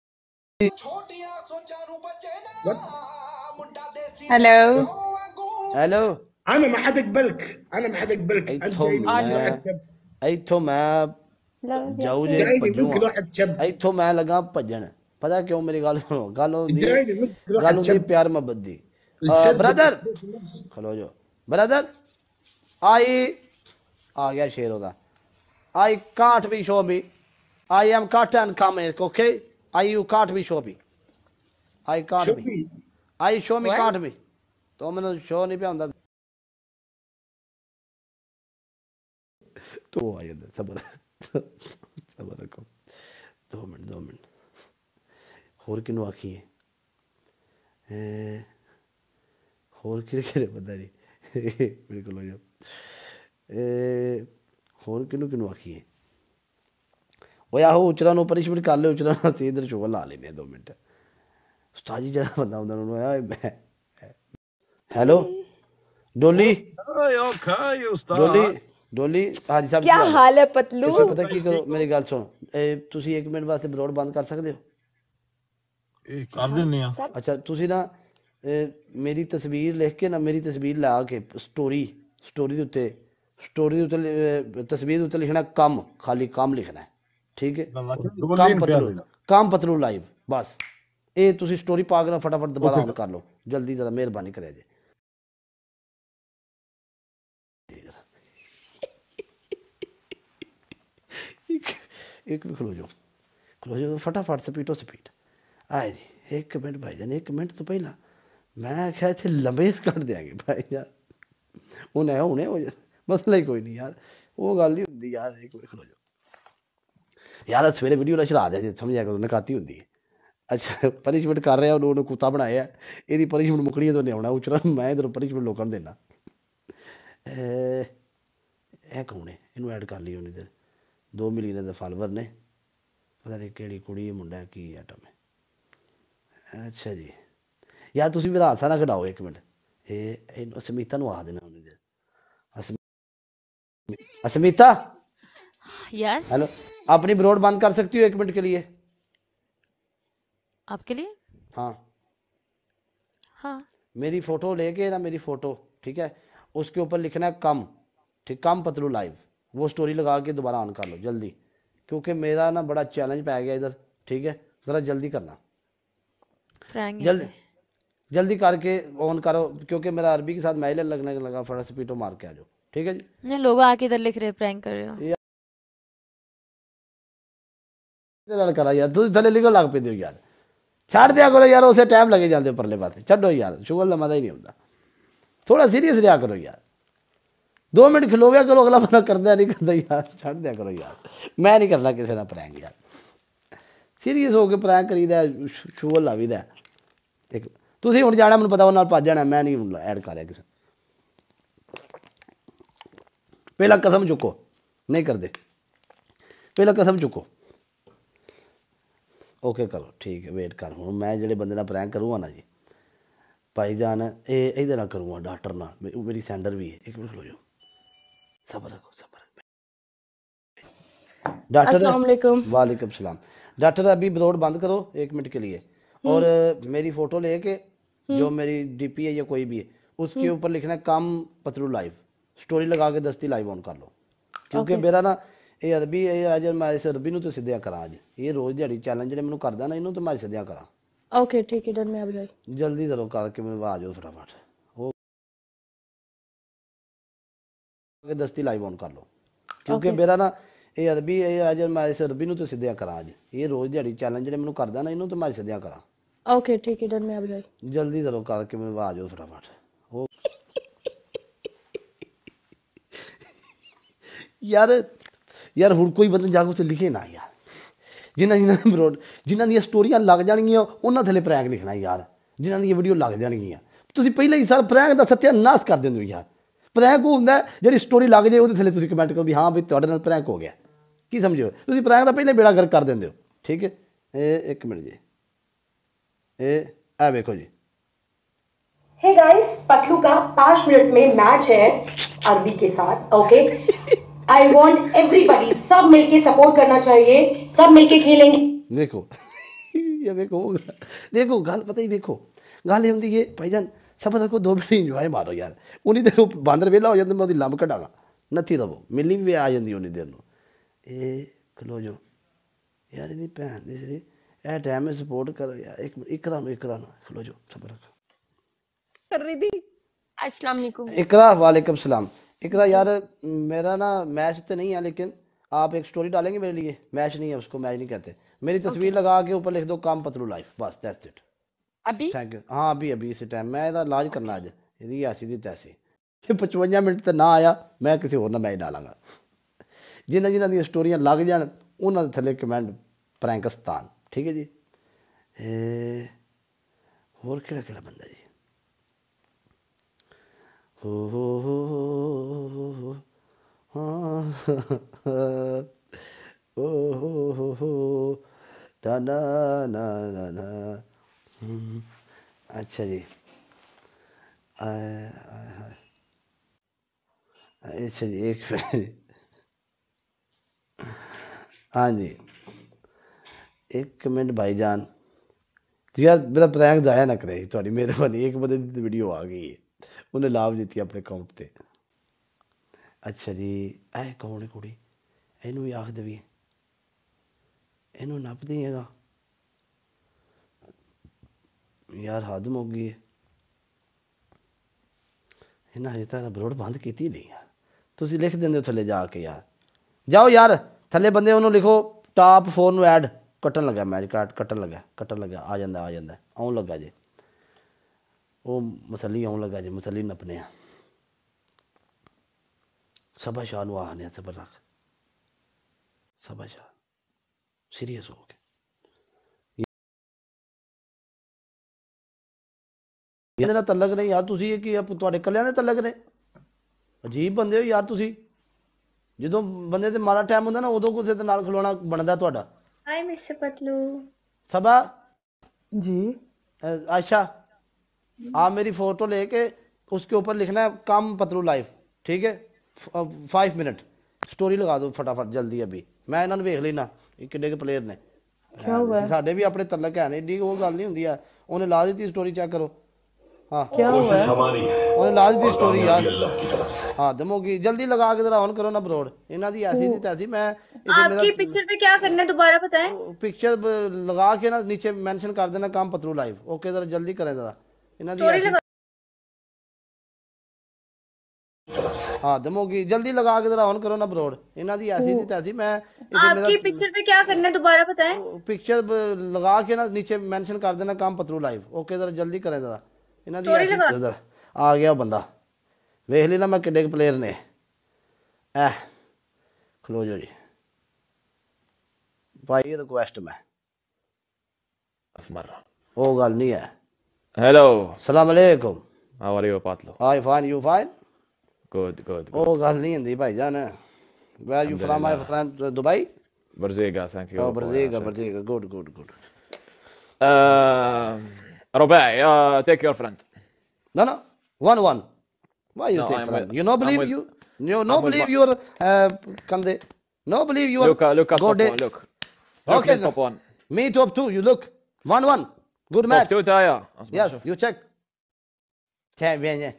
हेलो ਹੈਲੋ انا ما حدك بالك انا ما حدك بالك انت ਇੱਥੋਂ جايني ਮੈਂ ਇੱਥੋਂ ਮੈਂ ਜਾਊ ਜੇ جايني ਭੱਜੂ مثل واحد شاب ਇੱਥੋਂ ਮੈਂ ਲੱਗਾ ਭੱਜਣ ਪਤਾ ਕਿਉਂ ਮੇਰੀ ਗੱਲ ਸੁਣੋ ਗੱਲ ਹੁੰਦੀ جايني مثل ਗੱਲ واحد ਹੁੰਦੀ شاب ਪਿਆਰ ਮੁਹੱਬਤ ਦੀ يصدق ਬ੍ਰਦਰ في نفسه. ਖਲੋ ਜੋ ਬ੍ਰਦਰ ਆਈ ਆ ਗਿਆ ਸ਼ੇਰ ਉਹਦਾ I can't be show me I am cotton comic okay I you can't be show me I can't شو be في I show me What? can't be ਤੋ ਮੈਨੂੰ ਸ਼ੋ ਨਹੀਂ ਪਿਆ ਹੁੰਦਾ ਤੋ ਆ ਜਾਂਦਾ ਸਬਰ ਸਬਰ ਰੱਖੋ ਦੋ ਮਿੰਟ ਦੋ ਮਿੰਟ ਹੋਰ ਕਿਨੂੰ ਆਖੀਏ ਹੋਰ ਕਿਹੜੇ ਕਿਹੜੇ ਪਤਾ ਨਹੀਂ ਬਿਲਕੁਲ ਹੋ ਜਾ ਹੋਰ ਕਿਨੂੰ ਕਿਨੂੰ ਆਖੀਏ ਓਏ ਆਹੋ ਉਚਰਾ ਨੂੰ ਪਨਿਸ਼ਮੈਂਟ ਕਰ ਲਿਓ ਉਚਰਾ ਅਸੀਂ ਇਧਰ ਸ਼ੋਅ ਲਾ ਲੈਨੇ ਦੋ ਮਿੰਟ ਉਸਤਾਦ ਜੀ ਜਿਹੜਾ ਬੰਦਾ ਹੁੰਦਾ ਉਹਨੂੰ ਆ ਮੈਂ ਹੈਲੋ ਡੋਲੀ okay उस्ताद ਡੋਲੀ ਡੋਲੀ ਹਾਂਜੀ ਸਾਹਿਬ क्या हाल है पतलू ਤੁਸੀਂ ਪਤਾ ਕੀ ਕਰੋ ਮੇਰੀ ਗੱਲ ਸੁਣ ਇਹ ਤੁਸੀਂ ਇੱਕ ਮਿੰਟ ਵਾਸਤੇ ਬਰੋਡ ਬੰਦ ਕਰ ਸਕਦੇ ਹੋ कर देने ਅੱਛਾ ਤੁਸੀਂ ਨਾ ਇਹ ਮੇਰੀ ਤਸਵੀਰ ਲਿਖ ਕੇ ਨਾ ਮੇਰੀ ਤਸਵੀਰ ਲਾ ਕੇ ਸਟੋਰੀ ਸਟੋਰੀ ਦੇ ਉੱਤੇ ਸਟੋਰੀ ਦੇ ਉੱਤੇ ਲਿ- ਤਸਵੀਰ ਦੇ ਉੱਤੇ ਲਿਖਣਾ ਕੰਮ ਖਾਲੀ ਕੰਮ ਲਿਖਣਾ ਹੈ ਠੀਕ ਹੈ ਕੰਮ ਪਤਲੂ ਕੰਮ ਪਤਲੂ ਲਾਈਵ ਬਸ ਇਹ ਤੁਸੀਂ ਸਟੋਰੀ ਪਾ ਕੇ ਨਾ ਫਟਾਫਟ ਦੁਬਾਰਾ ਆਨ ਕਰ ਲਓ ਜਲਦੀ ਜਰਾ ਮਿਹਰਬਾਨੀ ਕਰਿਆ ਜੇ ਇੱਕ ਇੱਕ ਵੀ ਖਲੋ ਜਾਓ ਖਲੋ ਜਾਓ ਫਟਾਫਟ ਸਪੀਟੋ ਸਪੀਡ ਆਏ ਜੀ ਇੱਕ ਮਿੰਟ ਭਾਈ ਜਾਨ ਇੱਕ ਮਿੰਟ ਤੋਂ ਪਹਿਲਾਂ ਮੈਂ ਕਿਹਾ ਇੱਥੇ ਲੰਬੇ ਕੱਢ ਦਿਆਂਗੇ ਭਾਈ ਯਾਰ ਉਹਨੇ ਹੁਣੇ ਹੋ ਜਾ ਮਸਲਾ ਹੀ ਕੋਈ ਨਹੀਂ ਯਾਰ ਉਹ ਗੱਲ ਨਹੀਂ ਹੁੰਦੀ ਯਾਰ ਇੱਕ ਮਿੰਟ ਖਲੋ ਜਾਓ ਯਾਰ ਸਵੇਰੇ ਵੀਡੀਓ ਨਾ ਚਲਾ ਦੇ ਸਮਝਿਆ ਕਰੋ ਨਕਾਤੀ ਹੁੰਦੀ ਹੈ ਅੱਛਾ ਪਨਿਸ਼ਮੈਂਟ ਕਰ ਰਿਹਾ ਉਹਨੂੰ ਉਹਨੂੰ ਕੁੱਤਾ ਬਣਾਇਆ ਇਹਦੀ ਪਨਿਸ਼ਮੈਂਟ ਮੁਕਣੀ ਤੋਂ ਨਹੀਂ ਆਉਣਾ ਉਚਰਾ ਮੈਂ ਇਧਰ ਪਨਿਸ਼ਮੈਂਟ ਲੋਕਾਂ ਨੂੰ ਦੇਣਾ ਇਹ ਕੌਣ ਹੈ ਇਹਨੂੰ ਐਡ ਕਰ ਲਈ ਉਹਨੇ ਇਧਰ ਦੋ ਮਿਲੀਅਨ ਦੇ ਫਾਲੋਵਰ ਨੇ ਪਤਾ ਨਹੀਂ ਕਿਹੜੀ ਕੁੜੀ ਮੁੰਡਾ ਕੀ ਆਈਟਮ ਹੈ ਅੱਛਾ ਜੀ ਯਾਰ ਤੁਸੀਂ ਵੀ ਹਾਦਸਾ ਨਾ ਘਟਾਓ ਇੱਕ ਮਿੰਟ ਇਹ ਇਹਨੂੰ ਸਮੀਤਾ ਨੂੰ ਆ ਦੇਣਾ ਉਹਨੇ ਇਧਰ असमिता यस हेलो अपनी ब्रॉड बंद कर सकती हो एक मिनट के लिए आपके लिए हाँ हाँ मेरी फोटो लेके ना मेरी फोटो ठीक है उसके ऊपर लिखना है कम ठीक कम पतलू लाइव वो स्टोरी लगा के दोबारा ऑन कर लो जल्दी क्योंकि मेरा ना बड़ा चैलेंज पै गया इधर ठीक है ज़रा जल्दी करना फ्रैंक जल्दी जल्दी करके ऑन करो क्योंकि मेरा अरबी के साथ मैल लगने लगा फटा स्पीटो मार के आ जाओ ठीक है जी नहीं लोग आके इधर लिख रहे प्रैंक कर रहे हो ਇਹਦੇ ਨਾਲ ਕਰਾ ਯਾਰ ਤੁਸੀਂ ਥੱਲੇ ਲਿਖਣ ਲੱਗ ਪੈਂਦੇ ਹੋ ਯਾਰ ਛੱਡ ਦਿਆ ਕਰੋ ਯਾਰ ਉਸੇ ਟਾਈਮ ਲੱਗੇ ਜਾਂਦੇ ਪਰਲੇ ਪਾਸੇ ਛੱਡੋ ਯਾਰ ਸ਼ੁਗਲ ਦਾ ਮਜ਼ਾ ਹੀ ਨਹੀਂ ਹੁੰਦਾ ਥੋੜਾ ਸੀਰੀਅਸ ਰਿਹਾ ਕਰੋ ਯਾਰ ਦੋ ਮਿੰਟ ਖਲੋਵਿਆ ਕਰੋ ਅਗਲਾ ਬੰਦਾ ਕਰਦਾ ਨਹੀਂ ਕਰਦਾ ਯਾਰ ਛੱਡ ਦਿਆ ਕਰੋ ਯਾਰ ਮੈਂ ਨਹੀਂ ਕਰਦਾ ਕਿਸੇ ਨਾਲ ਪ੍ਰੈਂਕ ਯਾਰ ਸੀਰੀਅਸ ਹੋ ਕੇ ਪ੍ਰੈਂਕ ਕਰੀਦਾ ਸ਼ੁਗਲ ਲਾਵੀਦਾ ਇੱਕ ਤੁਸੀਂ ਹੁਣ ਜਾਣਾ ਮੈਨੂੰ ਪਤਾ ਉਹ ਨਾਲ ਭੱਜ ਜਾਣਾ ਮੈਂ ਨਹੀਂ ਹੁਣ ਐਡ ਕਰਿਆ ਕਿਸੇ ਪਹਿਲਾਂ ਕਸਮ ਚੁੱਕੋ ਨਹੀਂ ਕਰਦੇ ਪਹਿਲਾਂ ਕਸਮ ਚੁੱਕੋ ओके करो ठीक है वेट कर हूँ मैं ਜਿਹੜੇ ਬੰਦੇ ਨਾਲ ਪ੍ਰੈਂਕ ਕਰੂੰਗਾ ਨਾ ਜੀ ਭਾਈ ਜਾਨ ਇਹ ਇਹਦੇ ਨਾਲ ਕਰੂੰਗਾ ਡਾਕਟਰ ਨਾਲ ਉਹ ਮੇਰੀ ਸੈਂਡਰ ਵੀ ਹੈ ਇੱਕ ਮਿੰਟ ਖਲੋ ਜਾਓ सब्र रखो सब्र डॉक्टर अस्सलाम वालेकुम वालेकुम सलाम डॉक्टर अभी ब्रोड बंद करो एक मिनट के लिए और मेरी फोटो लेके जो मेरी डीपी है या कोई भी है उसके ऊपर लिखना है काम पतलू लाइव स्टोरी लगा के दस्ती लाइव ऑन कर लो क्योंकि मेरा ना ਇਹ ਅਰਬੀ ਇਹ ਅੱਜ ਮੈਂ ਇਸ ਅਰਬੀ ਨੂੰ ਤਾਂ ਸਿੱਧਿਆ ਕਰਾਂ ਅੱਜ ਇਹ ਰੋਜ਼ ਦਿਹਾੜੀ ਚੈਲੰਜ ਜਿਹੜੇ ਮੈਨੂੰ ਕਰਦਾ ਨਾ ਇਹਨੂੰ ਤਾਂ ਮੈਂ ਸਿੱਧਿਆ ਕਰਾਂ ओके ठीक है डन मैं अभी आई ਜਲਦੀ ਕਰੋ ਕਰਕੇ ਮੈਨੂੰ ਆ ਜਾਓ ਫਟਾਫਟ ਉਹ ਕੇ ਦਸਤੀ ਲਾਈਵ ਔਨ ਕਰ ਲਓ ਕਿਉਂਕਿ ਮੇਰਾ ਨਾ ਇਹ ਅਰਬੀ ਇਹ ਅੱਜ ਮੈਂ ਇਸ ਅਰਬੀ ਨੂੰ ਤਾਂ ਸਿੱਧਿਆ ਕਰਾਂ ਅੱਜ ਇਹ ਰੋਜ਼ ਦਿਹਾੜੀ ਚੈਲੰਜ ਜਿਹੜੇ ਮੈਨੂੰ ਕਰਦਾ ਨਾ ਇਹਨੂੰ ਤਾਂ ਮੈਂ ਸਿੱਧਿਆ ਕਰਾਂ ओके ठीक है डन मैं अभी आई ਜਲਦੀ ਕਰੋ ਕਰਕੇ ਮੈਨੂੰ ਆ ਜਾਓ ਫਟਾਫਟ ਉਹ ਯਾਰ ਯਾਰ ਹੁਣ ਕੋਈ ਬੰਦਾ ਜਾ ਕੇ ਉੱਥੇ ਲਿਖੇ ਨਾ ਯਾਰ ਜਿਨ੍ਹਾਂ ਜਿਨ੍ਹਾਂ ਬਰੋਡ ਜਿਨ੍ਹਾਂ ਦੀਆਂ ਸਟੋਰੀਆਂ ਲੱਗ ਜਾਣਗੀਆਂ ਉਹਨਾਂ ਥੱਲੇ ਪ੍ਰੈਂਕ ਲਿਖਣਾ ਯਾਰ ਜਿਨ੍ਹਾਂ ਦੀਆਂ ਵੀਡੀਓ ਲੱਗ ਜਾਣਗੀਆਂ। ਤੁਸੀਂ ਪਹਿਲਾਂ ਹੀ ਸਰ ਪ੍ਰੈਂਕ ਦਾ ਸੱਤਿਆਨਾਸ਼ ਕਰ ਦਿੰਦੇ ਹੋ ਯਾਰ। ਪ੍ਰੈਂਕ ਉਹ ਹੁੰਦਾ ਜਿਹੜੀ ਸਟੋਰੀ ਲੱਗ ਜਾਏ ਉਹਦੇ ਥੱਲੇ ਤੁਸੀਂ ਕਮੈਂਟ ਕਰੋ ਵੀ ਹਾਂ ਵੀ ਤੁਹਾਡੇ ਨਾਲ ਪ੍ਰੈਂਕ ਹੋ ਗਿਆ। ਕੀ ਸਮਝੋ ਤੁਸੀਂ ਪ੍ਰੈਂਕ ਦਾ ਪਹਿਲਾਂ ਬੇੜਾ ਗਰਕ ਕਰ ਦਿੰਦੇ ਹੋ। ठीक है ए, एक मिनट जी ए आ देखो जी। हे गाइस, पतलू का पांच मिनट में मैच है अरबी के साथ। ओके, आई वांट एवरीबॉडी, सब मिलके सपोर्ट करना चाहिए, सब मिलके खेलेंगे। देखो ये देखो देखो गल पता ही देखो गल ये होंगी है भाईजान सब देखो दो मिनट इंजॉय मारो यार। उन्हीं देखो बांदर वेला हो जाता मैं लंब कढ़ागा नत्थी रवो मिली भी आ जाती उन्नी देर ए खलो जो यार इहदी भैन दी सिरी ए टाइम में सपोर्ट करो यार। एक इकरा नु इकरा नु खलो जो सबर रखो कर रही थी। अस्सलाम वालेकुम। इकरा वालेकुम सलाम। इकरा यार मेरा ना मैच तो नहीं है लेकिन आप एक स्टोरी डालेंगे मेरे लिए। मैच नहीं है उसको मैच नहीं कहते। मेरी तस्वीर okay. लगा के ऊपर लिख दो काम पतलू लाइफ बस दैट्स इट। अभी थैंक यू। हाँ अभी अभी इसी टाइम मैं इसका इलाज करना अज यदि ऐसी दी तैसी पचवंजा मिनट तो ना आया मैं किसी होर ना मैच डालांगा। जिन्हें जिन्हों दी स्टोरियां लग जान उन्होंने थले कमेंट प्रैंकस्तान। ठीक है जी। ए, होर केड़ा केड़ा बंदा जी हो हो हो हो हाँ ओ हो हो हो ना ना ना ना ना। अच्छा जी अच्छा जी एक मिनट। हाँ जी एक मिनट भाईजान यार मेरा प्रैंक जाया ना करे थोड़ी मेहरबानी। एक बंदे की वीडियो आ गई है उन्हें लाभ दी अपने अकाउंट से। अच्छा जी ऐ कौन है कुड़ी इनू भी आख देवी इनू नप देगा यार हद मुक गई है। इन्हें अजे तक बरोड बंद की नहीं यार। तुम लिख देंगे थले जाके यार जाओ यार थले बंदे उन्होंने लिखो टॉप फोर में ऐड कट्टन लगा मैच कट कट्टन लगा कट्टन लगा आ जाता आ जाता आउन लगा जे वो मसली आउन लगा जे मसली नपने सबा शाह नूं आखने सबर रख सबा शाह सीरीयस हो गए। ਇਹਦੇ ਨਾਲ ਤਲਕ ਨਹੀਂ ਯਾਰ ਤੁਸੀਂ ਇਹ ਕੀ ਤੁਹਾਡੇ ਕੱਲਿਆਂ ਦੇ ਤਲਕ ਨੇ ਅਜੀਬ ਬੰਦੇ ਹੋ ਯਾਰ ਤੁਸੀਂ। ਜਦੋਂ ਬੰਦੇ ਤੇ ਮਾੜਾ ਟਾਈਮ ਹੁੰਦਾ ਨਾ ਉਦੋਂ ਕਿਸੇ ਦੇ ਨਾਲ ਖਲੋਣਾ ਬਣਦਾ ਤੁਹਾਡਾ। हाय मिस्टर पतलू। सबा जी अच्छा आप मेरी फोटो लेके उसके ऊपर लिखना है कम पतलू लाइफ। ठीक है फाइव मिनट स्टोरी लगा दो फटाफट जल्दी अभी मैं इन्होंने वेख लेना किड्डे के प्लेयर ने साढ़े भी अपने तलक है एडी वो गल नहीं होंगी है। उन्हें ला दी स्टोरी चेक करो। हाँ उन्हें ला दी स्टोरी यार। हाँ दमोगी जल्दी लगा के जरा ऑन करो ना ब्रोड इन्हों की ऐसी थी तैसी। मैं आपकी पिक्चर पे क्या करना है दोबारा बताएं। पिक्चर लगा के ना नीचे मेंशन कर देना काम पतलू लाइव। ओके जरा जल्दी करें जरा इन्हों की। हाँ दमोगी जल्दी लगा के जरा ऑन करो ना ब्रोड इन्हों की ऐसी थी तैसी। मैं आपकी पिक्चर पे क्या करना है दोबारा बताएं। पिक्चर लगा के ना नीचे मेंशन कर देना काम पतलू लाइव। ओके जरा जल्दी करें जरा इन्हों की। उधर आ गया बंदा वेख लेना मैं किड्डे प्लेयर ने ऐ खलो जो जी भाई रिक्वेस्ट मैं वो गल नहीं है। हेलो सलाम अलैकुम। How are you Patlu? I fine you fine good good वो गल नहीं होंदी भाईजान। Where you from? I from Dubai. برزيقة ثانك يو. Oh برزيقة برزيقة good good good. رباعي uh, take your friend. No no one one. Why you No, take I'm friend? with- You no believe with- you you no I'm with believe my- your uh, Kande no believe your Look uh, look at top Gode. one. Look. Look Okay, at top one. me top two. You look one one. Good match. Top two تايا. أصبر Yes شوف. you check. Okay bien bien.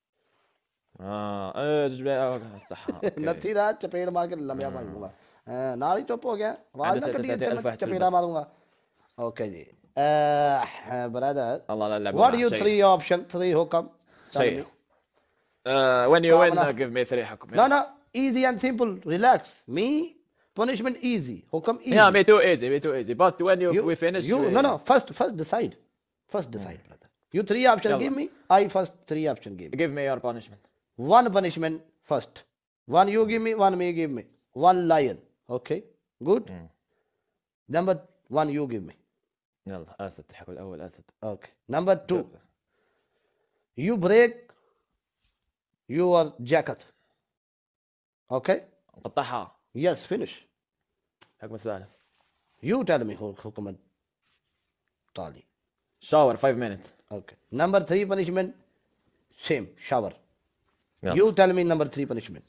اه ايه جبنا صح. नथी रात चपेड़ मार के लंबिया मारूंगा नाल ही चुप हो गया आवाज ना कटी इधर मैं चपेड़ा मारूंगा okay ji brother الله لا لا. what are you three option three हुकम شيء. Uh, when you win, uh, give me three حكم. no no easy and simple relax me punishment easy हुकम easy Yeah, me too easy, me too easy. But when you, you we finish, you we- no no first first decide first decide brother you three options Yalla. give me I first three option give me give me your punishment. one punishment first one you give me one me give me one lion okay good number one you give me يلا اسد الحكوا الاول اسد. اوكي نمبر two you break your jacket. اوكي قطعها. yes finish. الحكم الثالث. you tell me who حكم تالي. shower five minutes. okay number three punishment same shower. يلا. you tell me number three punishment.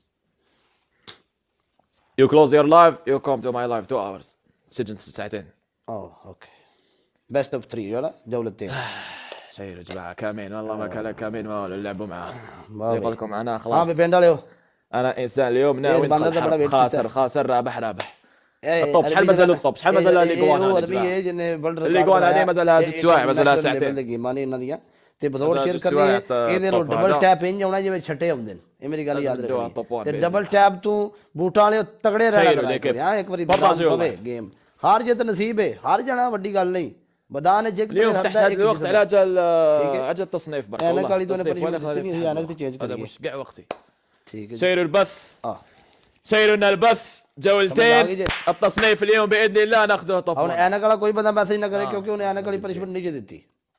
you close your live you come to my live two hours. سجن ساعتين. اوه اوكي best of three يلا جولتين. شيروا يا جماعه كامين والله ما كان كامين ما لعبوا معاه. ما يقول لكم انا हाँ خلاص. मैं पेंडा ले हो انا انسان اليوم ناوي बंदा ندخل तो बड़ा حرب. Wait خاسر خاسر رابح رابح. الطبش حل ما زال الطبش حل ما زال اللي جوان هذا جماعه. اللي جوان هذه ما زالها ست سوايع ما زالها ساعتين. गेमां ने ਦੀਆਂ ਤੇ ਬਦੌੜ ਸ਼ੇਅਰ ਕਰਨੀ ਹੈ ਇਹਦੇ ਨਾਲ ਡਬਲ ਟੈਪ ਇੰਜ ਆਉਣਾ ਜਿਵੇਂ ਛੱਟੇ ਆਉਂਦੇ ਨੇ ਇਹ ਮੇਰੀ ਗੱਲ ਯਾਦ ਰੱਖਣੀ ਤੇ ਡਬਲ ਟੈਪ ਤੂੰ ਬੂਟਾਂ ਵਾਲੇ ਤਗੜੇ ਰਹਿਣਾ ਕਰਾਂ ਇੱਕ ਵਾਰੀ ਪਵੇ ਗੇਮ ਹਾਰ ਜਿੱਤ ਨਸੀਬ ਹੈ ਹਾਰ ਜਾਣਾ ਵੱਡੀ ਗੱਲ ਨਹੀਂ بدان جيك اليوم فتحت هذا الوقت على اجل اجل تصنيف برك انا قال لي تصنيف ولا خليني هي انا كنت تشينج هذا مش قاع وقتي. ठीक है سيروا البث. اه سيروا لنا البث جولتين التصنيف اليوم باذن الله ناخذه طب. और انا वाला कोई बंदा मैसेज ना करे क्योंकि उन्हें انا वाली पनिशमेंट नहीं देती.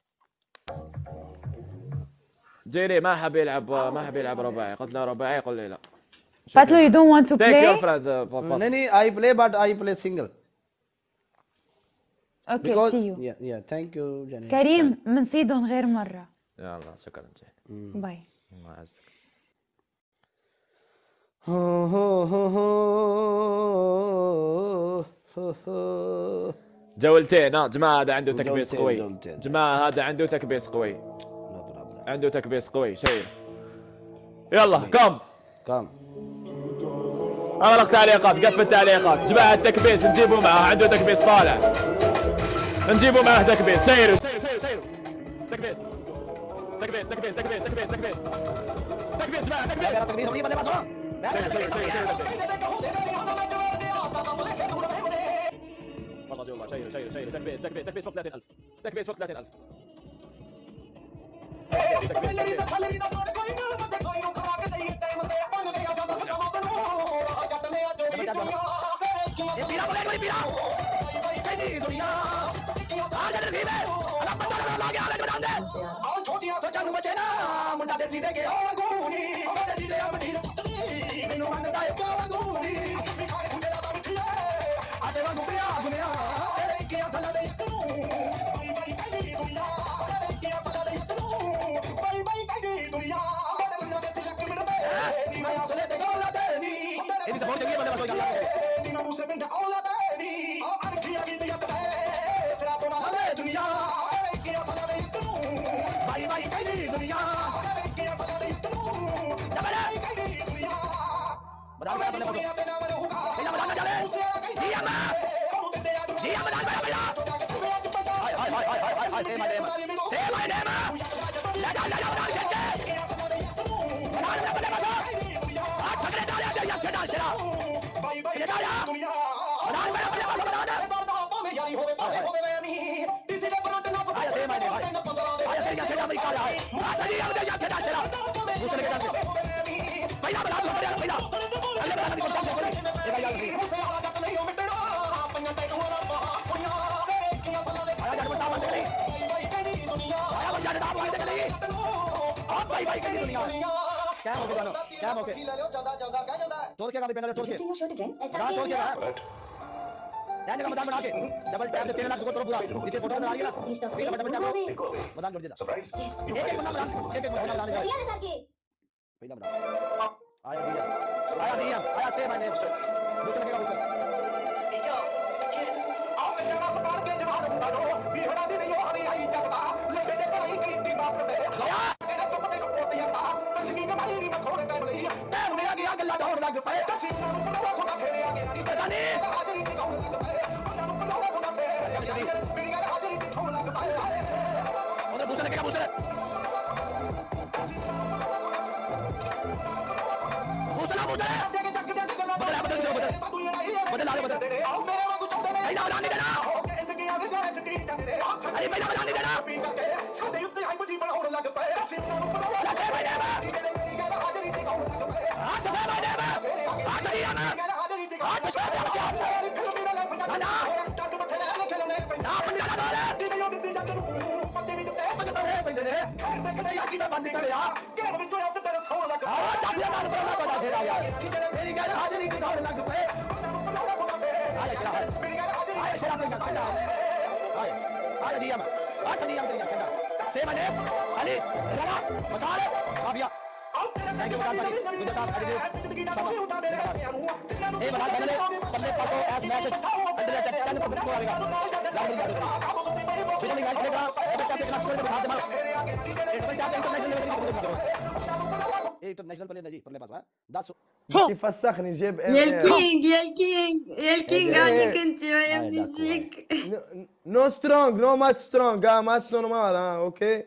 جيري ما حاب يلعب ما حاب يلعب رباعي. قلت له رباعي قل لي لا. باتلو you don't want to Thank you play. Fred. नहीं नहीं I play but I play single. Okay Because see you. yeah yeah thank you جاني. كريم منصيدهم غير مرة. يلا شكرا جيري. باي. الله يعزك. جولتين ها جماعة هذا عنده تكبيس قوي. جماعة هذا عنده تكبيس قوي. عنده تكبيس قوي شيء. يلا كم كم اغلق تعليقات قفل تعليقات. جماعة التكبيس نجيبه معه عنده تكبيس طالع. نجيبه معه تكبيس. سيروا سيروا سيروا سيروا. تكبيس تكبيس تكبيس تكبيس تكبيس تكبيس تكبيس جماعة تكبيس. سيروا سيروا سيروا سيروا. والله والله شيروا شيروا شيروا تكبيس تكبيس تكبيس فوق ثلاثين ألف. تكبيس فوق ثلاثين ألف. Nah, बंद कर यार आओ जाफिया मार बड़ा बड़ा फेरा यार मेरी गल हाजिरी की दौड़ लग पे आले क्या है आले शेरा पे गल आए आले दिया मैं आठ दिया मैं कहना से मैंने अली रवा बता ले माफिया थैंक यू बता भाई मुझे बता अरे ए बता पहले पहले पासो एस मैच अंडर चेक करने को बिल्कुल आएगा लाइन कर दो फिर मैच खेलेगा बच्चा के क्लास में बिठा दे मारो एक पर जाके इंटरनेशनल लेवल का करो ए इंटरनेशनल प्लेयर नहीं पहले पास है दस ماشي فسخني جيب يا الكينج يا الكينج يا الكينج عليك انت يا ابني فيك نو سترونج نو ماتش سترونج اه ماتش نورمال اه اوكي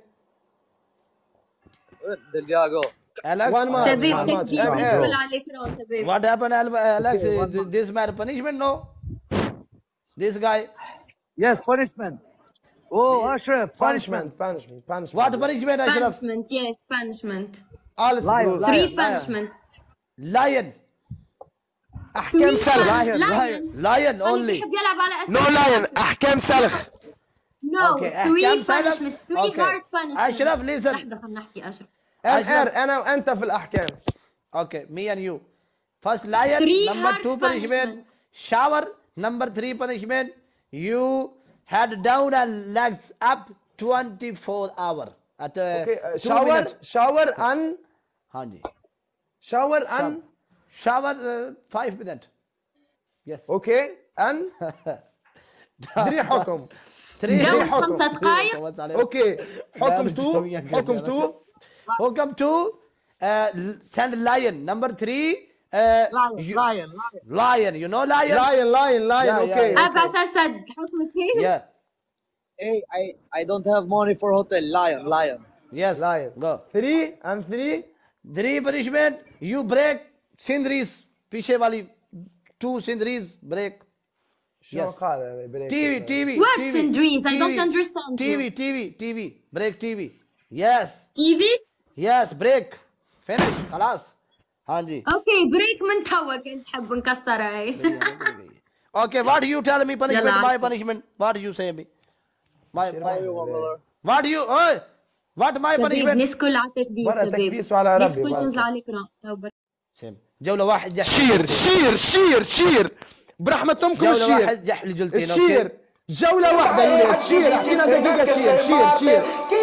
دلجاجو شبيب تكتيك نقول عليك رو شبيب what happened Alex this man punishment no this guy yes punishment oh Ashraf punishment punishment punishment what punishment Ashraf punishment yes punishment all three punishment lion احكام سلخ lion lion only بيحب يلعب على no lion احكام سلخ no three punishment three hard punishment Ashraf listen لحظة خلينا نحكي أشرف انا وانت في الاحكام okay me and you first lion three number hard two punishment punishment. shower number three punishment you had down and legs up twenty-four hour at uh, okay uh, shower shower and हाँ जी shower and shower uh, five minutes yes okay and three حكم three جوز خمسة دقائق okay حكم two حكم two حكم two uh, send lion number three uh, lion you, lion lion you know lion lion lion lion yeah, okay yeah, أبعث أسد حكم كيف yeah hey I I don't have money for hotel lion lion yes lion go three and three three punishment you break sindris पीछे वाली two sindris break شو قال بريك TV TV What TV, sindris? I TV, don't understand TV you. TV TV break TV yes تي في yes break finish خلاص हाँ जी اوكي بريك من توك انت تحب نكسر هاي okay what do you tell me punishment يلا. my punishment what do you say me my, my what do you oh what my شبيب punishment نسكل على تكبيس مرة شبيب تكبيس وعلى ربي نسكل مرة. تنزل عليك راه سيم جولة واحد جح شير شير شير شير برحمة امكم جولة الشير واحد جح لجلتين الشير جولة واحدة يا ولاد شير اعطينا دقيقة شير شير شير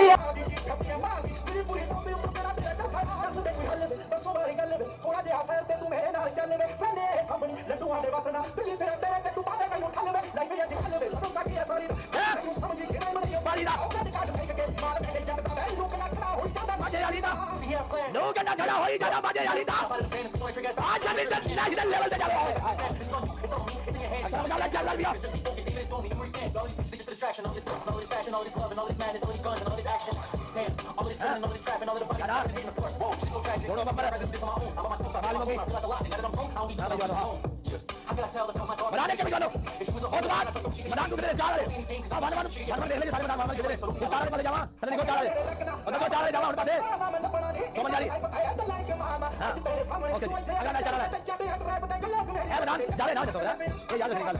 लोग ना खड़ा हो ही जाना मजे यारी था आज हम इंटरनेशनल लेवल पे जा रहे हैं अगर चला चल रहा बनाने के भी जानो और बात बना के जा रहे हैं बार बार बार देख ले सारे बना मामा चले तारे वाले जावा अरे देखो जा रहे और देखो जा रहे जावा उनका से समझ आ रही ओके अगर ना चला रहा है बना जा रहे ना तो ये याद निकाल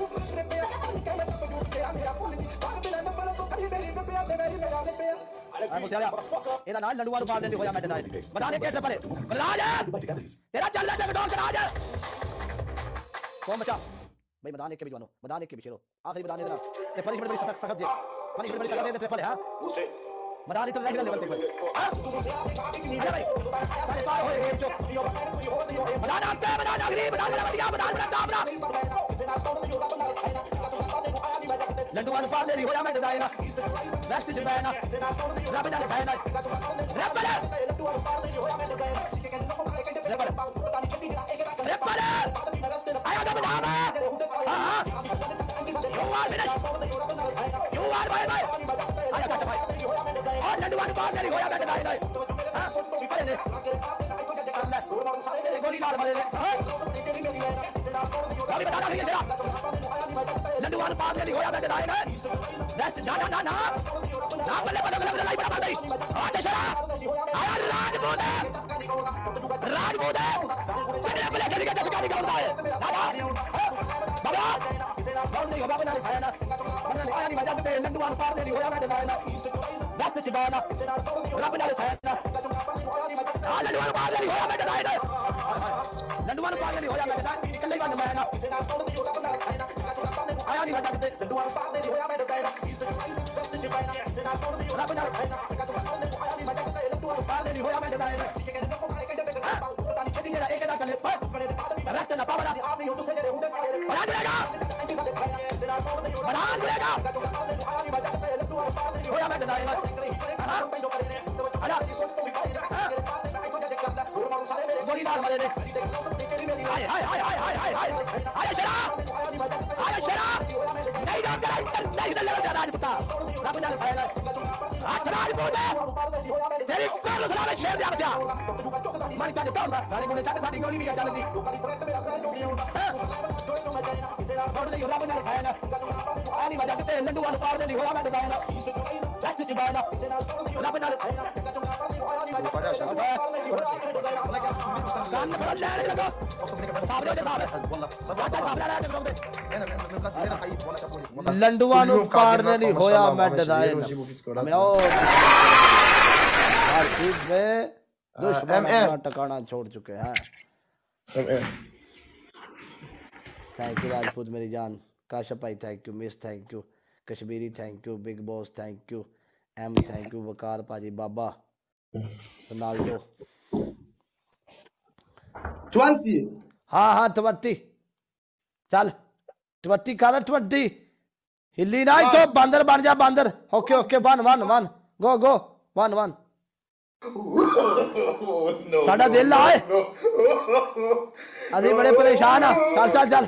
अरे मुझे यार इधर ना लड़ुआ मार देंगे होया मैं बताए बताने कैसे पड़े राज तेरा चल रहा है डॉन राज कौन बचा भाई मैदान एक के भी जवानो मैदान एक के भी चलो आखिरी मैदान इधर ये पनिशमेंट बड़ी सख्त सख्त दे पनिशमेंट बड़ी सख्त दे ट्रिपल है हां मैदान इधर नेशनल लेवल पे अरे भाई सारे पार हो गए जो मैदान आते मैदान आखिरी मैदान बना दिया मैदान बना दाबरा लड्डू वाला पार ले रही हो या मैं डिजाइन बेस्ट डिजाइन रब ने डिजाइन रब ने लड्डू वाला पार ले रही हो या मैं डिजाइन रब ने आया तो बजा हां you are finish you are bye bye आया का भाई और लड्डू वाला पार ले रही हो या मैं डिजाइन हां अरे गोली मार मारे अभी बता रही है लड्डू वाला पार ले रही हो या मैं डिजाइन बेस्ट ना ना ना ना ना बल्ले बल्ले बल्ले लाई बड़ा गई आ दशरा आया राजपूत राजपूत बल्ले बल्ले चली के चली निकलता है बाबा बाबा नहीं बाबा ने खाया ना मैंने आया नहीं मजा ते लड्डू वाला पार ले रही हो या मैं डिजाइन रस्त च बैना रब नाल सहना आ लंडुआ नु पागल होया मैं डराए ना लंडुआ नु पागल होया मैं डराए कल्ले बन मैं ना आया नहीं बता दे लंडुआ नु पागल होया मैं डराए रब नाल सहना आया नहीं बता दे लंडुआ नु पागल होया मैं डराए पता नहीं छड़ी एक दा कले पर रस्त ना पावड़ा आप नहीं हो तो से बना देगा बना देगा होया मैं डराए ना गोली मार मारे हाय हाय हाय हाय हाय हाय हाय हाय शराब हाय शराब नहीं डर नहीं डर नहीं डर राज बता रब नाल सहना हाथ राज बोले तेरी कर सलाम शेर दे बचा मन का दौड़ सारे गोली चट साडी गोली भी चलदी दौड़ नहीं रब नाल सहना आनी वजह ते लंडू वाल पार नहीं होया मैं डराया रस्त च बैना रब नाल सहना लंडुआ नु पाड़ने नहीं होया मैं डराए मैं ओ हर चीज में दुश्मन अपना टकाना छोड़ चुके हैं। थैंक यू राजपूत मेरी जान, काशा भाई thank you, miss thank you, Kashmiri thank you, big boss thank you, M thank you, Waqar पाजी बाबा रोनाल्डो ट्वेंटी हाँ हाँ ट्वेंटी चल ट्वेंटी कर ट्वेंटी हिली ना तो बंदर बन जा बंदर। Okay okay one one one go go one one साडा दिल आए अभी बड़े परेशान हाँ चल चल चल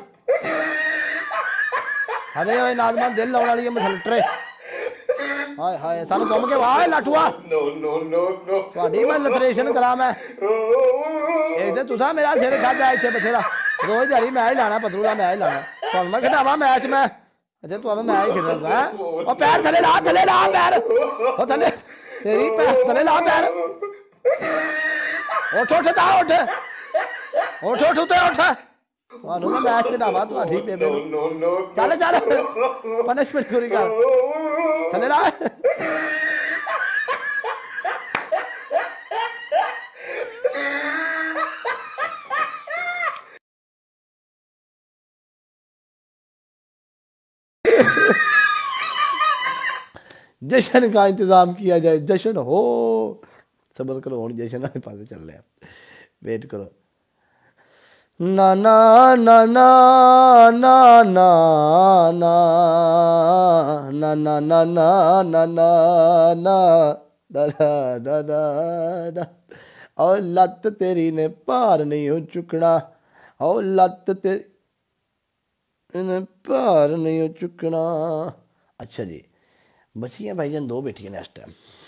अरे ओए नाजमान दिल लाने वाली मसलटरे हाय हाय सानू घूम के वाह लाठुआ नो नो नो नो ਤੁਹਾਡੀ मैं लतरेशन करा मैं एक दिन तुसा मेरा सिर खादा इत्थे बथेरा रोज दिहाड़ी मैं ही लाना पतरूला मैं ही लाना ਤੁਹਾਨੂੰ मैं खिडावा मैच मैं अजे ਤੁਹਾਨੂੰ मैं ही खेडना है ओ पैर थले ला थले ला पैर ओ थले तेरी पैर थले ला पैर उठ उठ ता उठ उठ उठ उठ उठ ਤੁਹਾਨੂੰ मैं मैच खिडावा ਤੁਹਾਡੀ बेबे नो नो चल चल पनिशमेंट पूरी कर थले ला जश्न का इंतजाम किया जाए, जश्न हो सबर करो हूँ जश्न आने पास चल रहे हैं वेट करो ना ना ना ना ना ना ना ना ना ना ना ना ना ना दा दा दा दा और लत तेरी ने पार नहीं हो चुकना और लत तेरी ने पार नहीं हो चुकना। अच्छा जी बच्चियां भाईजान दो बैठी ने इस टाइम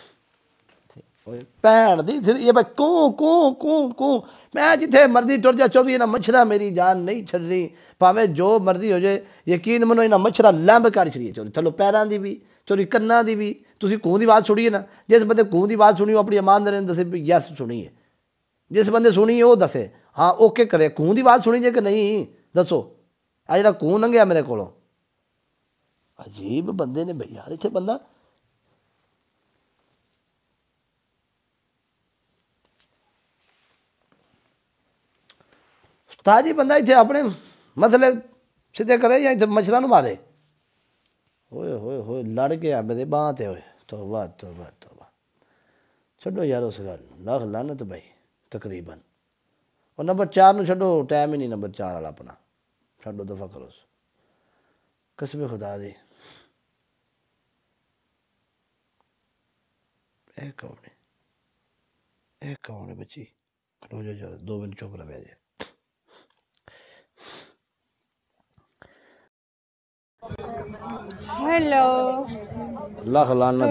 भैन दी ये भाई कू कू कू कू मैं जिथे मर्जी टुर जा चौबी इन्हां मच्छरा मेरी जान नहीं छड़नी भावें जो मर्जी हो जाए यकीन मनो इन्हां मच्छरा लंब कर छड़िए चोरी थलो पैरां दी भी चोरी कन्नां दी भी। तुसीं कूं दी आवाज़ सुनिए ना जिस बंदे कूं दी आवाज़ सुनी अपनी ईमानदारी ने दसे भी यस सुनिए जिस बंदे सुनी वो दसे हाँ ओके करे कूं दी आवाज़ सुनी जे कि नहीं दसो आ जिहड़ा कूं लंघिया मेरे कोलों अजीब बंदे ने भई यार इत्थे बंदा उस्ताद जी बंदा इत्थे अपने मसले सीधे करे या इत्थे मच्छरां नूं मारे होए होए होए लड़ गया मेरे बांह ते होए तौबा तौबा तौबा छड्डो यार उस गल लख लानत भाई तकरीबन और नंबर चार नूं छड्डो टाइम ही नहीं नंबर चार वाला अपना छड्डो दफा करो कसम खुदा दी ए कौन है ए कौन है बच्ची खलो जो जो दो मिनट चुप रह जाए हेलो लाख लानत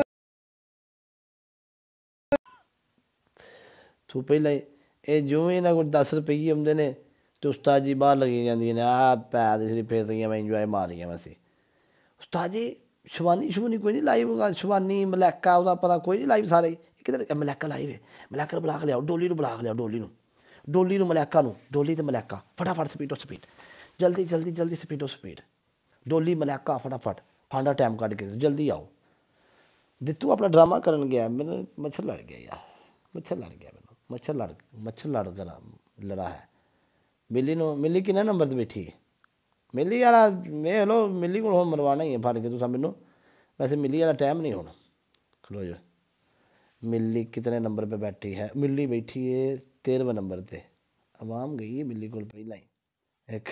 तू पहले ए जो ही ना कुछ दस रुपये आते ने तो उस्ताद जी बाहर लगी जाती ने आ पैर सिर्फ फेर रही मैं इंजॉय मारी वैसे उस्ताद जी शिवानी शिवानी कोई नहीं लाइव होगा शिवानी मलैका उसका पता कोई नहीं लाइव सारे किधर मलैका लाइव है मलैका बुला के लियाओ डोली बुला के लियाओ डोली डोली मलैका डोली तो मलैका फटाफट स्पीडो स्पीड जल्दी जल्दी जल्दी स्पीडो स्पीड डोली मलैका फटाफट फांडा टाइम कट के जल्दी आओ जे तू अपना ड्रामा करन गया मैंने मच्छर लड़ गया यार मच्छर लड़ गया मैंने मच्छर लड़ मच्छर लड़ कर लड़ा है मिली नो मिली किन्ने नंबर ते बैठी है मिली वाला मैं लो मिली को मरवाना ही है फड़ के तुसा मैनू वैसे मिली वाला टाइम नहीं होना खलो जो मिली कितने नंबर पे बैठी है मिली बैठी है तेरहवें नंबर पे आवाम गई है मिली को पहला ही एक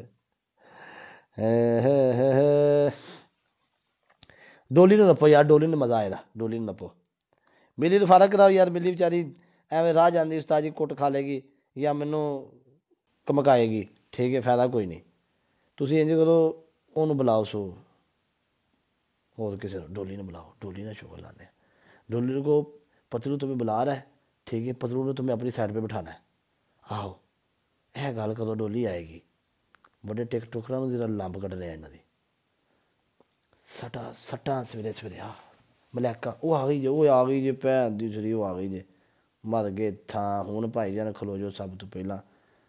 डोली ने नप्पो यार डोली ने मज़ा आएगा डोली ने नप्पो मिली तो फर्क कराओ यार मिली बेचारी एवं राह जाती उस्ताद जी कुट खा लेगी या मैनू धमकाएगी ठीक है फायदा कोई नहीं तुम इंज करो उन्होंने बुलाओ सो और किसी डोली ने बुलाओ डोली ने शुगर लाने डोली को पतलू तुम्हें बुला रहा है ठीक है पतलू ने तुम्हें अपनी साइड पे बिठाना है आओ यह गल कदों डोली आएगी बड़े टिकटोकरां नूं जरा लंब कड्ढने आ इन्हां दी सटा सट्टां सवेरे सवेरे आ मलैका वो आ गई जे वो आ गई जे भैन दी सरी वो आ गई जे मर गए थां हुण भाई जान खलो जो सब तो पहला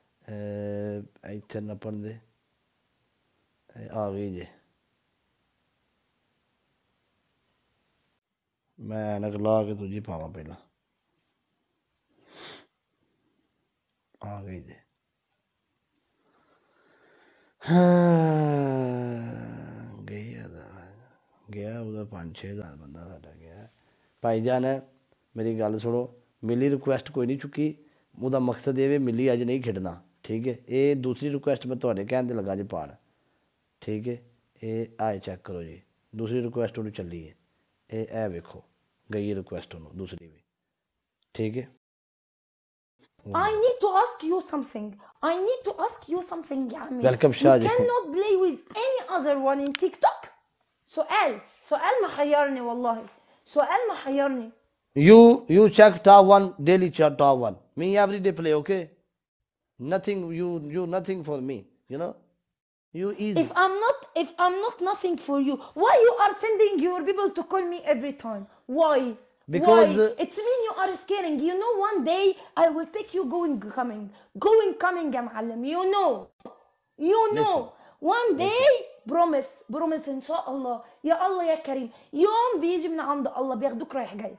इत्थे नप्पण दे आ गई जे मैं ऐनक ला के तुझी पावा पहला आ गई जे गई गया उधर पाँच छे हज़ार बंदा साडा गया भाई जान मेरी गल सुनो मिली रिक्वेस्ट कोई नहीं चुकी ਉਹਦਾ मकसद ये मिली अज नहीं खेडना ठीक है ये दूसरी रिक्वेस्ट मैं ਤੁਹਾਡੇ कहन ते लगा जी पान ठीक है ये आए चेक करो जी दूसरी रिक्वेस्ट उन्होंने चली है ये ए वेखो गई रिक्वेस्ट उन्होंने दूसरी भी ठीक है I need to ask you something. I need to ask you something يا عمي. Welcome شاجي. You cannot play with any other one in TikTok. سؤال سؤال ما حيرني والله سؤال ما حيرني. You you check top one daily chat top one. Me every day play okay. Nothing you you nothing for me you know. You easy. If I'm not if I'm not nothing for you, why you are sending your people to call me every time? Why? Because Why? uh, It's mean you are scaring. You know one day I will take you going coming. Going coming يا معلم. You know. You know. Listen. One day promise promise إن شاء الله يا الله يا كريم يوم بيجي من عند الله بياخدوك رايح جاي.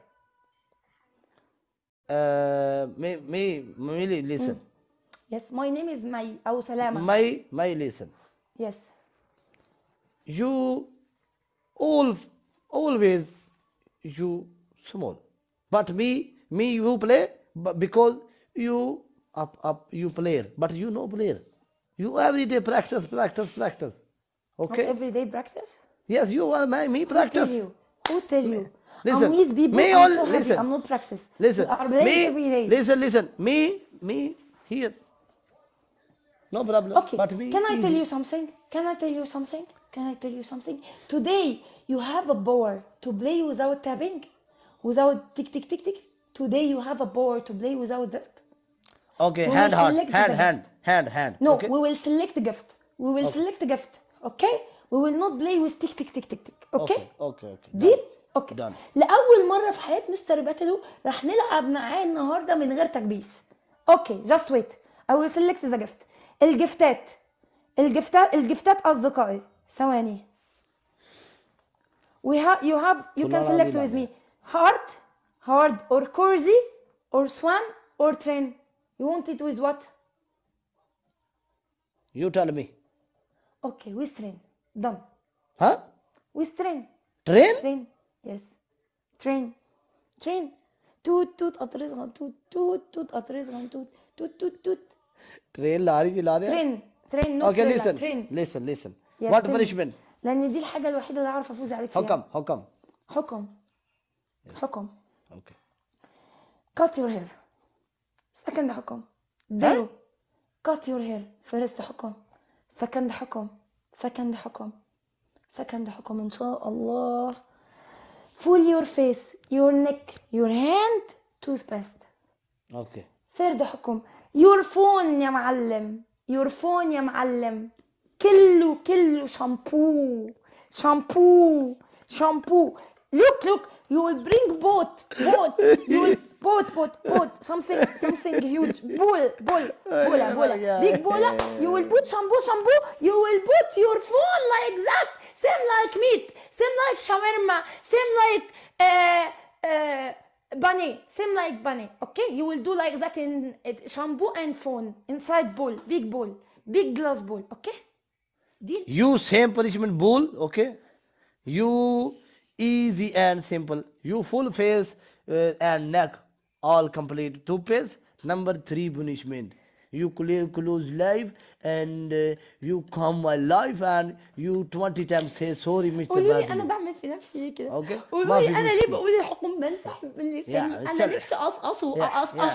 Uh, me me me listen. Mm. Yes, my name is May أو سلامة. May May listen. Yes. You all always you small, but me me you play but because you up up you player, but you no player. You every day practice practice practice. Okay. Not every day practice. Yes, you are my me practice. Who tell you? Who tell you? Listen. I'm with people. Me I'm all so happy. listen. I'm not practice. Listen. You are playing Me every day. listen listen. Me me here. No problem. Okay. But me. Can I easy. tell you something? Can I tell you something? Can I tell you something? Today you have a power to play without tapping, without tick tick tick tick. Today you have a power to play without that. Okay. We Hand will hand select hand the hand gift. hand hand. No, okay? we will select the gift. We will Okay. select the gift. Okay? We will not play with tick tick tick tick tick. Okay? Okay. Okay. دي اوكي Done. لاول مره في حياه مستر باتلو راح نلعب معاه النهارده من غير تكبيس. اوكي جاست ويت I will select the gift. الجفتات الجفتات الجفتات اصدقائي ثواني. We have you have you can select with me heart hard or cozy or swan or train. You want it with what? You tell me. Okay, with train. Done. Huh? With train. Train? Train. Yes. Train. Train. توت توت قطر صغن توت توت توت قطر صغن توت توت توت توت. Train لا ريجي لا ده. Train. Train. No Okay, trailer. listen. Train. Listen, listen. Yes, What train. punishment? لأن دي الحاجة الوحيدة اللي أعرف أفوز عليك فيها. حكم حكم. حكم. حكم. Okay. Cut your hair. Second حكم. دلو. Cut your hair. First حكم. Second حكم. Second حكم. Second حكم إن شاء الله. Full your face, your neck, your hand, toothpaste. Okay. Third حكم. Your phone يا معلم. Your phone يا معلم. كله كله شامبو. شامبو. شامبو. Look look. You will bring boat. Boat. You will Boat, boat, boat. Something, something huge. Bowl, bowl, bola, bola. Big bola. You will put shampoo, shampoo. You will put your phone like that. Same like meat. Same like shawarma. Same like uh, uh, bunny. Same like bunny. Okay? You will do like that in uh, shampoo and phone. Inside bowl. Big bowl. Big glass bowl. Okay? Deal? You same punishment bull, okay? You easy and simple. You full face uh, and neck, all complete. Two face. Number three punishment. You close close live and uh, you come my life and you twenty times say sorry Mister قولوا لي Badi. انا بعمل في نفسي كده. اوكي. قولوا لي انا ليه بقول الحكم بنسحب من لساني؟ انا نفسي اقصقص واقصقص.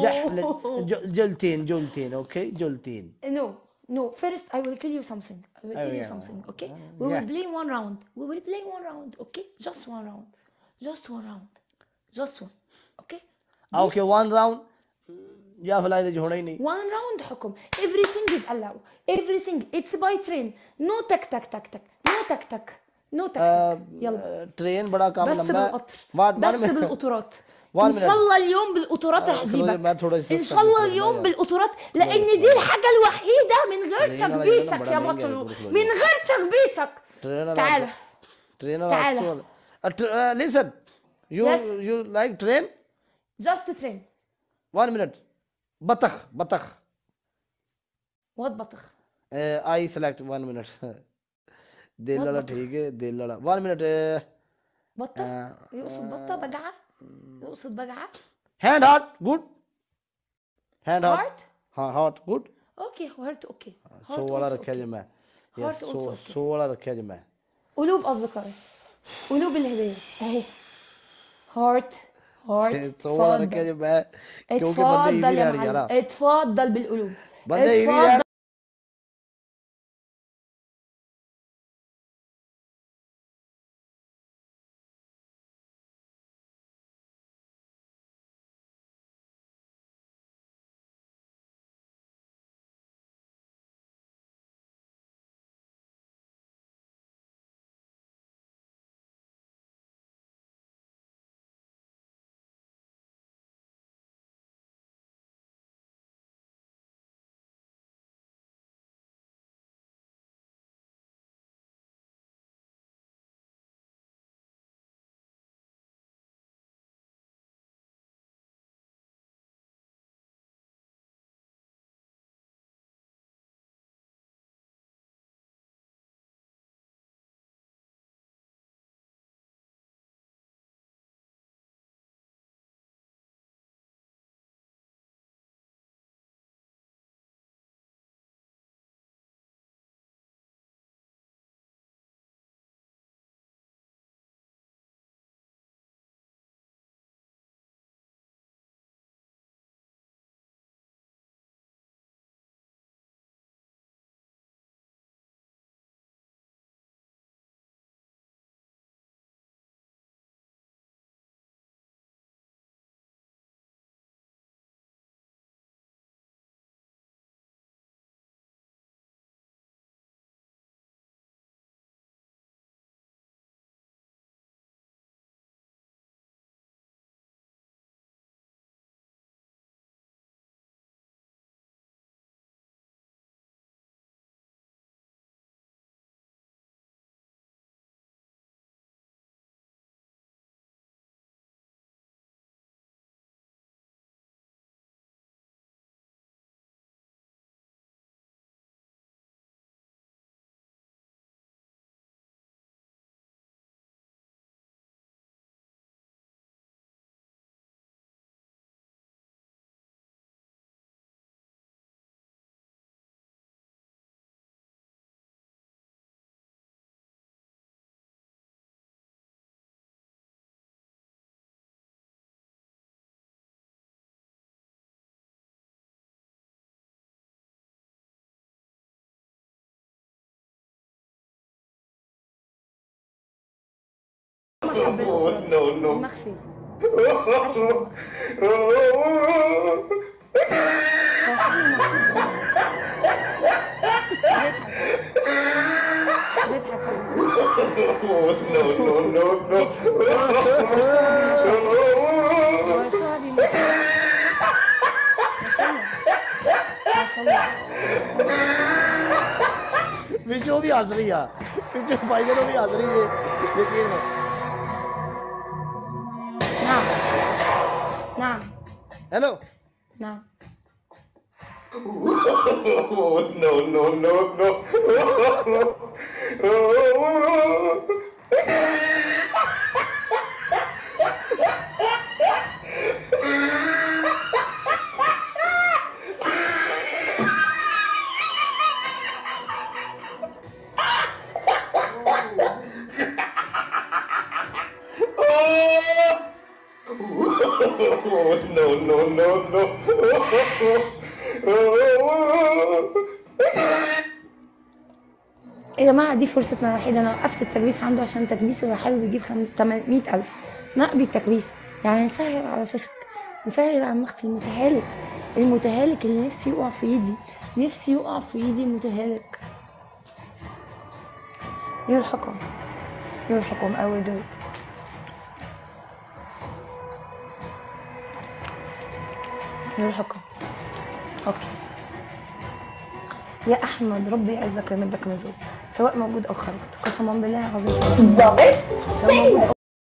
جلتين جلتين اوكي جلتين. No, no. First, I will tell you something. I will tell you yeah. something. Okay? We Yeah. will play one round. We will play one round. Okay? Just one round. Just one round. Just one. Okay? Okay, one round. يا فلاي ده جوهنا ही नहीं. One round حكم. Everything is allowed. Everything. It's by train. No تك تك تك تك. No تك تك. No تك تك. يلا. Train बड़ा काम بس लंबा है. بالقطر. One- بس one minute. بالقطارات. One ان minute. شاء الله اليوم بالقطارات رح آه، اجيبك. मैं थोड़ा ان شاء الله اليوم بالقطارات لان دي الحاجه الوحيده من غير train वाला تغبيسك جنة يا बड़ा بطل महंगा है, من غير تغبيسك. Train تعال train تعال. uh, listen you Yes. you like train just train. one minute बतख बतख what بطخ uh, I select one minute दिल What वाला बतख? ठीक है दिल वाला one minute uh, بطه يقصد بطه بجعه يقصد بجعه. hand heart good hand heart Heart? हाँ heart good اوكي هارت اوكي. सो वाला रखा है मैं Heart yes also सो okay. सो वाला रखा है मैं قلوب اصدقائي قلوب الهديه اهي. هارت هارت सो वाला रखा है मैं क्योंकि बंदे اتفضل easy يا रहने معلم. ना اتفضل بالقلوب. बंदे easy اتفضل. रहने حب القطارات. المخفي. بيضحك بيضحك हंस रही है पिछू भाई भी हंस रही है यकीन है نعم نعم hello نعم no no no no no no no no يا جماعة دي فرصتنا الوحيدة. أنا وقفت التكبيس عنده عشان تكبيسه حابب يجيب خمس تمنمية ألف. نقبي التكبيس يعني نسهل على أساسك، نسهل على مخفي المتهالك المتهالك اللي نفسي يقع في إيدي، نفسي يقع في إيدي المتهالك. يرحقهم يرحقهم I will do it. يرحقهم. أوكي يا احمد ربي يعزك ويمدك مزود سواء موجود او خرجت قسما بالله العظيم.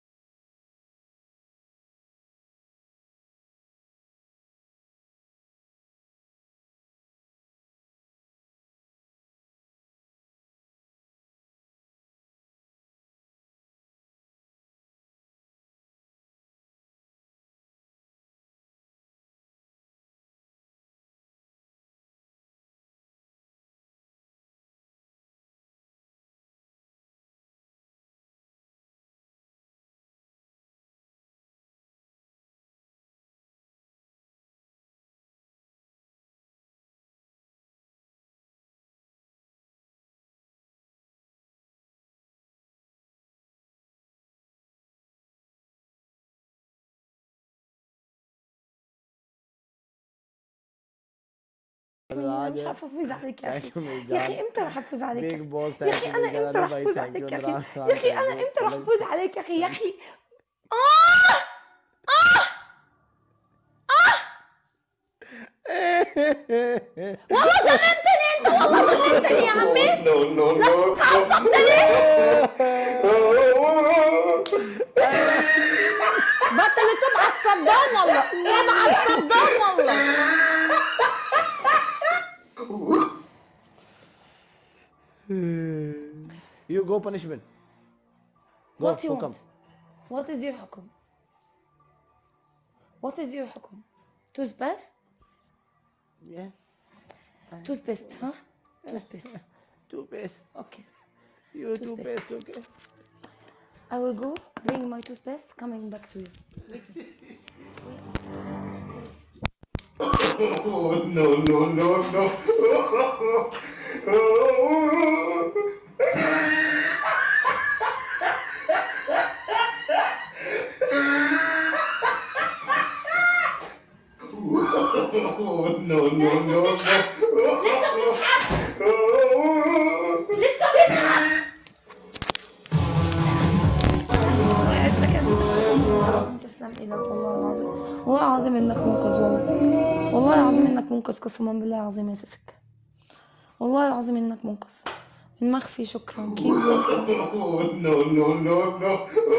انا مش عارفه افوز عليك يا اخي. يا اخي امتى راح افوز عليك يا اخي؟ انا امتى راح افوز عليك يا اخي؟ يا اخي انا امتى راح افوز عليك يا اخي؟ يا اخي اه اه اه والله جننتني انت، والله جننتني يا عمي. لا تعصبتني. بطل تبع الصدام والله، تبع الصدام والله. You go punishment. Go, What you go want? come. What is your حكم? What is your حكم? Toothpaste? Yeah. Toothpaste, huh? Toothpaste. Toothpaste. Okay. You toothpaste, okay. I will go bring my toothpaste coming back to you. Oh, no no no no no no no لسه بيضحك لسه بيضحك. الله يعزك يا سيدي، قسم بالله العظيم تسلم ايدك والله العظيم، والله العظيم انك منقذ والله، والله العظيم انك منقذ قسما بالله العظيم يا سيسك، والله العظيم انك منقذ. المخفي شكرا كينج ويلكم. no no no no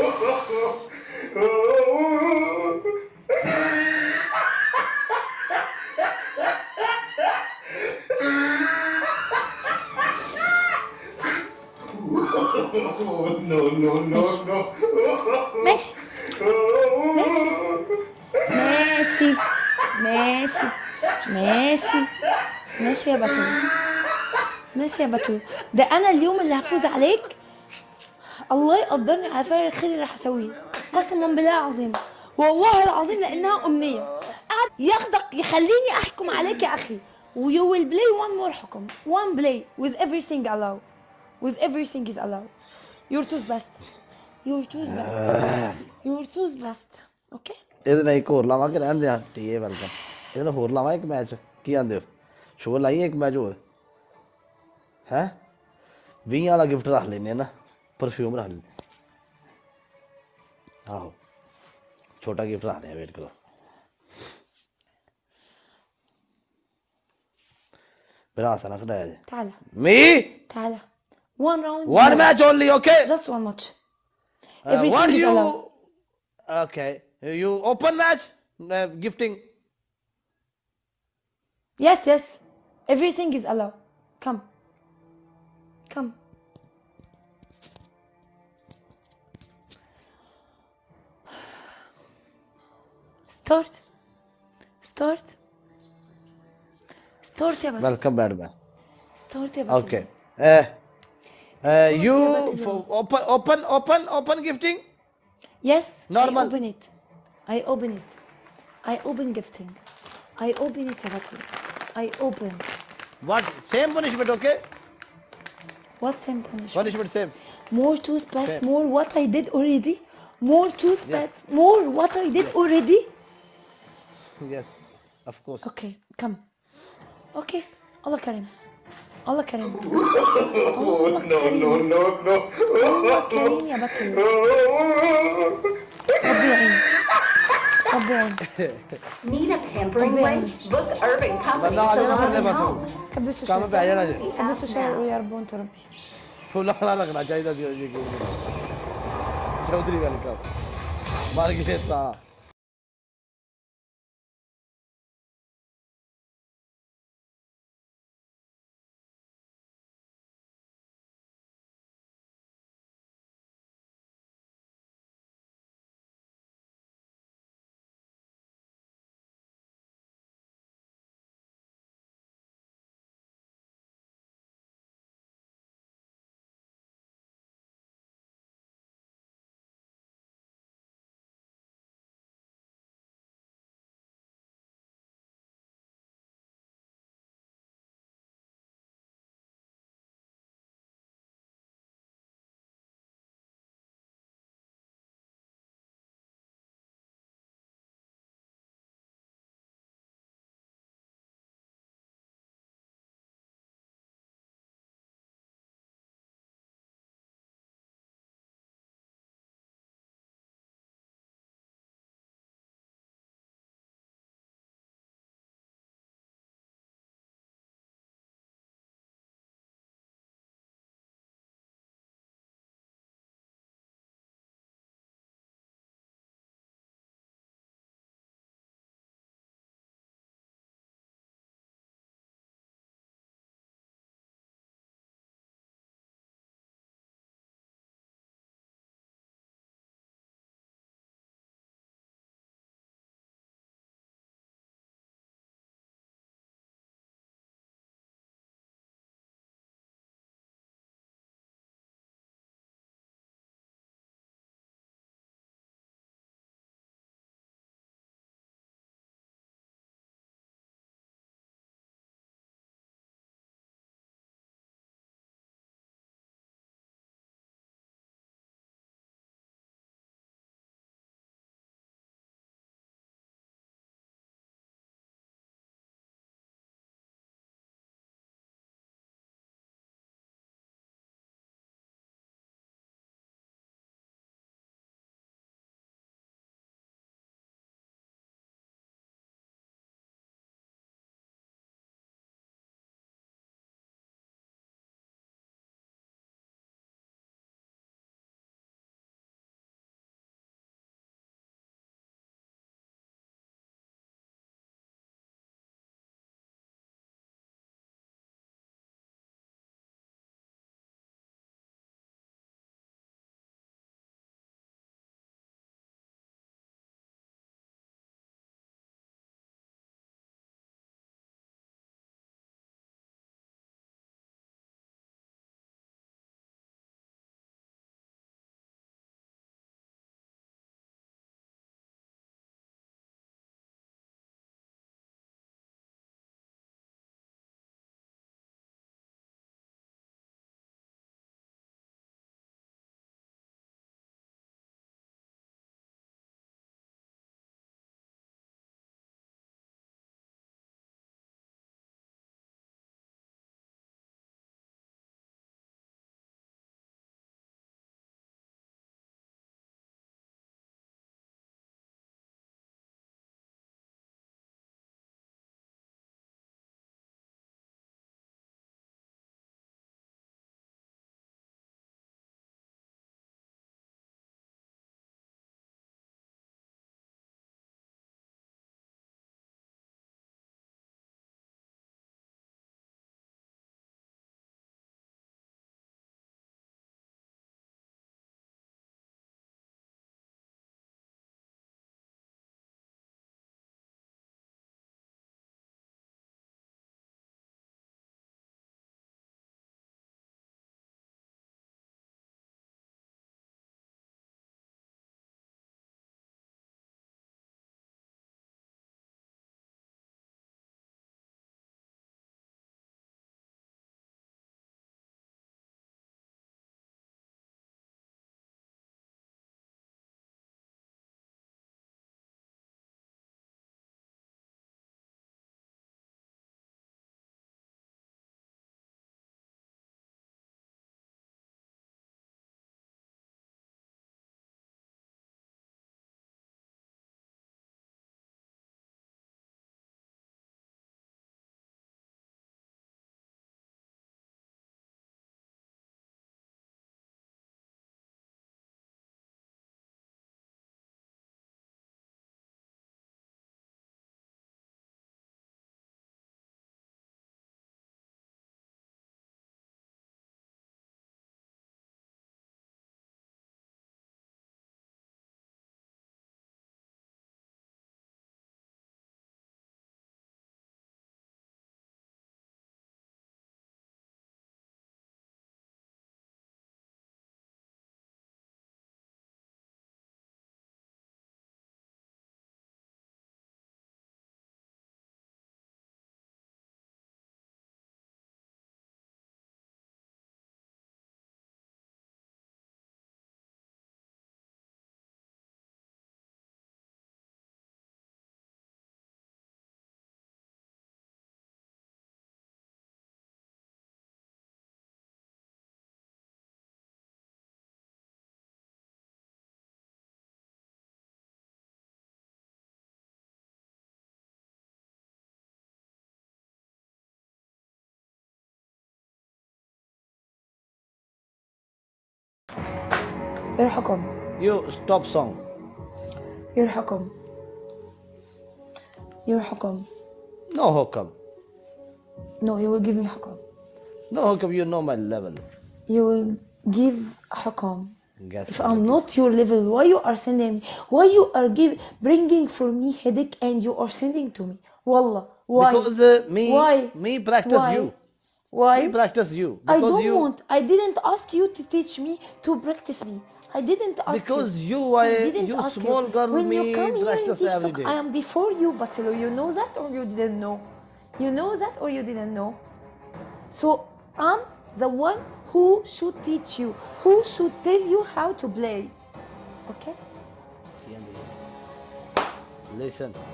no no no no ماشي ماشي ماشي ماشي ماشي ماشي يا بتول، ماشي يا بتول. ده انا اليوم اللي هفوز عليك الله يقدرني على فعل الخير اللي راح اسويه قسما بالله العظيم، والله العظيم لانها امنيه. قعد ياخدك يخليني احكم عليك يا اخي. You will play one more حكم، one play with everything allowed, with everything is allowed. Your tooth best, your tooth best, your tooth best. Okay? ਇਹਦੇ ਨਾਲ ਇੱਕ ਹੋਰ ਲਾਵਾਂ ਕਿ ਰਹਿਣ ਦਿਆਂ TA welcome. ਇਹਦੇ ਨਾਲ ਹੋਰ ਲਾਵਾਂ ਇੱਕ ਮੈਚ, ਕੀ ਆਂਦੇ ਹੋ? ਸ਼ੋਅ ਲਾਈਏ ਇੱਕ ਮੈਚ ਹੋਰ ਹੈ? ਵੀਹ ਵਾਲਾ ਗਿਫਟ ਰੱਖ ਲੈਨੇ ਨਾ, ਪਰਫਿਊਮ ਰੱਖ ਲੈਨੇ। ਆਹੋ ਛੋਟਾ ਗਿਫਟ ਰੱਖਦੇ ਆ, ਵੇਟ ਕਰੋ। ਮੇਰਾ ਹਾਸਾ ਨਾ ਕਢਾਇਆ ਜੇ। تعالى ਮੀ تعالى One round. One no. match only, okay? Just one match. Uh, Everything what is you? allowed. Okay, you open match, uh, gifting. Yes, yes. Everything is allowed. Come. Come. Start. Start. Start يا بطل. Welcome, bad man. Start يا بطل. Okay. Uh, uh, you for open, open, open, open gifting. Yes. Normal. I open it. I open it. I open gifting. I open it يا بطل. I open. What? Same punishment, okay? What same punishment? Punishment same. More toothpaste, Same. more what I did already. More toothpaste, more what I did already. Yes, of course. Okay, come. Okay. Allah Karim. Allah Karim. Oh, no, no, no, no. Allah Karim يا بطل. ربي يعين. ربي يعين. Need a pampering break? Book Urban Company बंदा आ जाना Salon बंदे and pass Home. كبسوا काम पे आ जाना जी شوي. كبسوا شوي يا رب وانت ربي. फुला वाला लगना चाहिए था जी के चौधरी वाले का मार के था يرحكم. You stop song. يرحكم. يرحكم. No حكم. No, you will give me حكم. No حكم, you know my level. You will give حكم. Guess If I'm not your level, why you are sending me? Why you are give, bringing for me headache and you are sending to me? Wallah, why? Because uh, me, why? me practice Why? you. Why? Me practice you. I Because don't you, want. I didn't ask you to teach me to practice me. I didn't ask Because you. you, I- didn't you ask small girl, when you me come here in practice every TikTok, day. I am before you, Batelo. You know that or you didn't know? You know that or you didn't know? So I'm the one who should teach you, who should tell you how to play. Okay? listen. You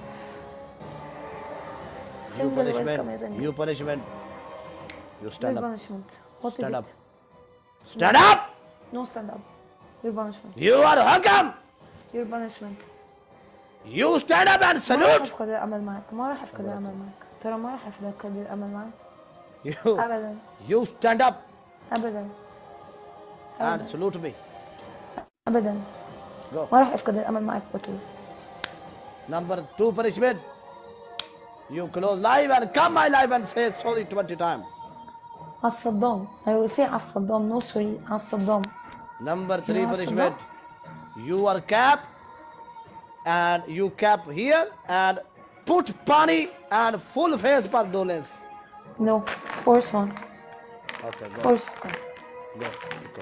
Single welcome, punishment. isn't it? You punishment. You stand Your up. punishment. What is Stand it? up. Stand up. No stand up. Your punishment. You are حكم. Your punishment. You stand up and ما راح salute. افقد الامل معك، ما راح افقد الامل معك، ترى ما راح افقد الامل معك. You, ابدا you stand up ابدا and salute me. ابدا Go. ما راح افقد الامل معك بطل. Number two punishment. You close live and come my live and say sorry twenty times. على الصدام. I will say على الصدام. No sorry. على الصدام. Number three You are punishment. You are cap and you cap here and put pani and full face per dollars. No. Force one. Okay, go. Force حكم. Go. Go.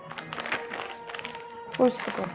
Force حكم.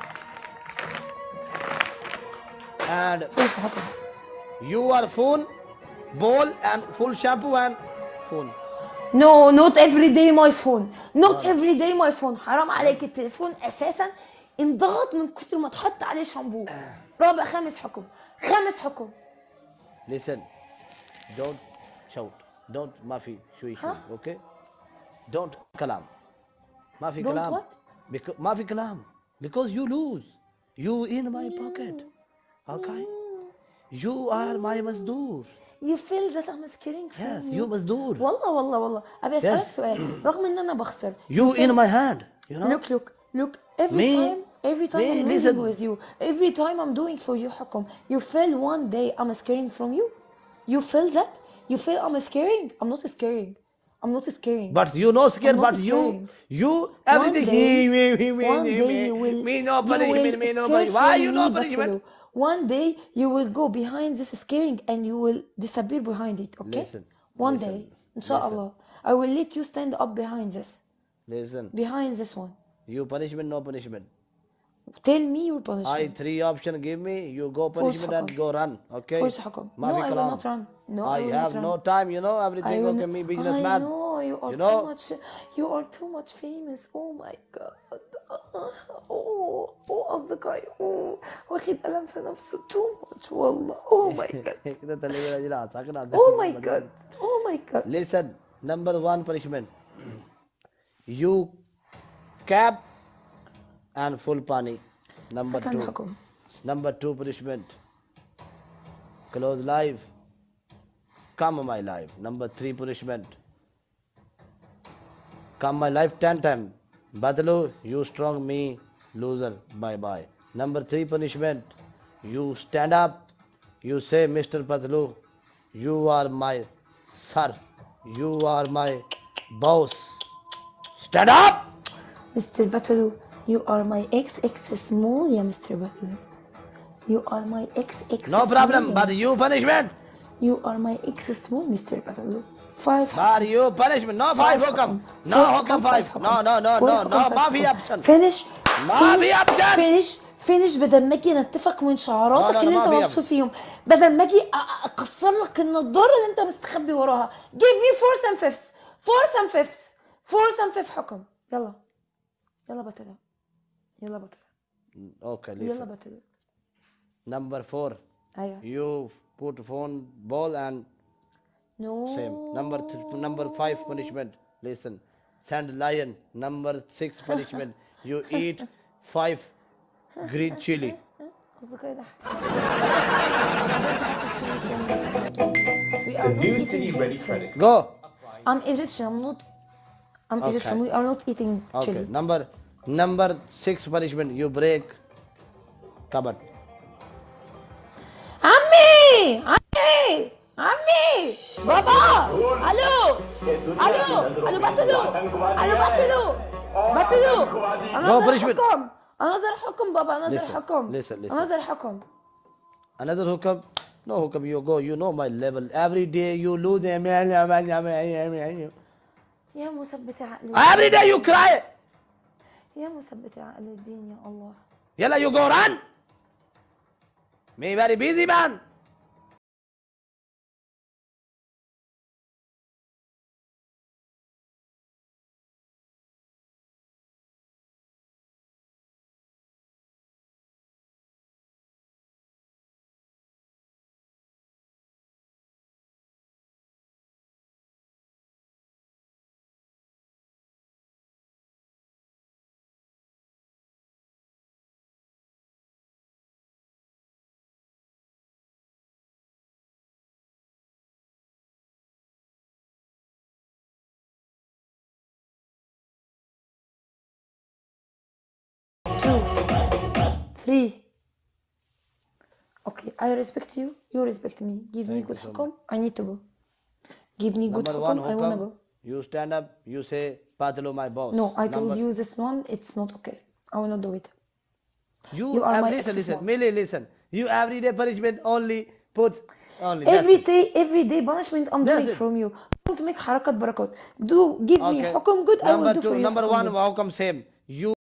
And Force حكم. you are phone, bowl and full shampoo and phone. No, not every day my phone. Not every day my phone. حرام عليك التليفون اساسا انضغط من كتر ما تحط عليه شامبو. رابع خامس حكم. خامس حكم. Listen. Don't shout. Don't ما في شوي شوي. Huh? Okay. Don't كلام. ما في Don't كلام. what? Because ما في كلام. Because you lose. You in my pocket. Okay. You are my مصدور. You feel that I'm scaring from Yes, you. you مصدور. والله والله والله ابي اسالك Yes. سؤال رغم ان انا بخسر. You in my hand. You know. Look look look every Me- time every time me, I'm listen. losing with you every time I'm doing for you حكم you feel one day I'm scaring from you. You feel that? You feel I'm scaring? I'm not scaring. I'm not scaring. But you know scared, I'm not but you, scaring. you, everything, One day- me, me, me, one me, day me, you will- me, no you punishment, will me, no scare punishment. Why from you me, no Batulu. punishment? One day you will go behind this scaring and you will disappear behind it, okay? Listen, One listen, day, inshallah, I will let you stand up behind this, Listen, behind this one. you punishment, no punishment. Tell me your I punishment. three option give me, you go Force punishment and حكم. go run, okay? Force حكم. ما No, في I will كلام. not run. No, I I will have not no run. time, you know, I everything, will okay, not- me I businessman. know you are You too know? much. You are too much famous. Oh my god. Oh, oh أصدقائي. Oh, واخد ألم في نفسه too much والله. Oh my god. كده تلاقي راجل عطاك نادي. Oh my god. Oh my god. Listen, number one punishment. You cap and full pani. Number Second two. حكم. Number two punishment. Close live. Come my life. Number three punishment. Come my life ten times. Badalu, you strong, me loser. Bye bye. Number three punishment. You stand up. You say, Mister Badalu, you are my sir. You are my boss. Stand up. Mister Batalu, you are my X X small, yeah, Mister Batalu. You are my X X No problem, small, but yeah. you punishment. You are my X small, Mister Batalu. Five. But you punishment. No five hokam. No Four hokam حكم, five. five No, no, no, Four no, حكم, no. five ما في حكم. option. Finish. ما finish, في option. Finish. Finish بدل ما اجي نتفق من شعاراتك لا، لا، اللي ما انت في مبسوط فيهم، بدل ما اجي أ- أ- اكسر لك النضاره اللي انت مستخبي وراها. Give me fourth and fifth. Fourth and fifth. Fourth and fifth حكم. يلا. يلا بطلة. يلا بطلة. Okay, يلا listen. بطلة. Number four. ايوه. You put phone ball and No. same. Number th- number five punishment. Listen. Sand lion. Number six punishment. You eat five green chili. أصدقائي ضحك. The new city ready credit. Go. I'm Egyptian. I'm not. I'm Okay. Egyptian. We are not eating Okay. chili. Number Number six punishment, you break cupboard. عمي عمي عمي بابا الو الو الو بطلوا الو بطلوا بطلوا انا No نظر punishment. حكم انا نظر حكم بابا انا نظر Listen, حكم listen, listen. انا نظر حكم Another hookup? No hookup, you go, you know my level. Every day you lose. يا مثبت عقل Every day you cry. يا مثبت عقل الدين يا الله Yalla, you go run. Me very busy man. two three okay I respect you you respect me give me good حكم I need to go give me good Number one حكم I wanna go hookup, you stand up, you say, Patlu my boss. no I told Number- you this one it's not okay I will not do it You, You are have- my listen, ex's listen, one. Millie, listen. You everyday punishment only put only. every that's it. day every day punishment I'm doing That's it. from you don't make حركات بركات do give me Okay. حكم good I will Number do two, for you number حكم one, good. how come same? You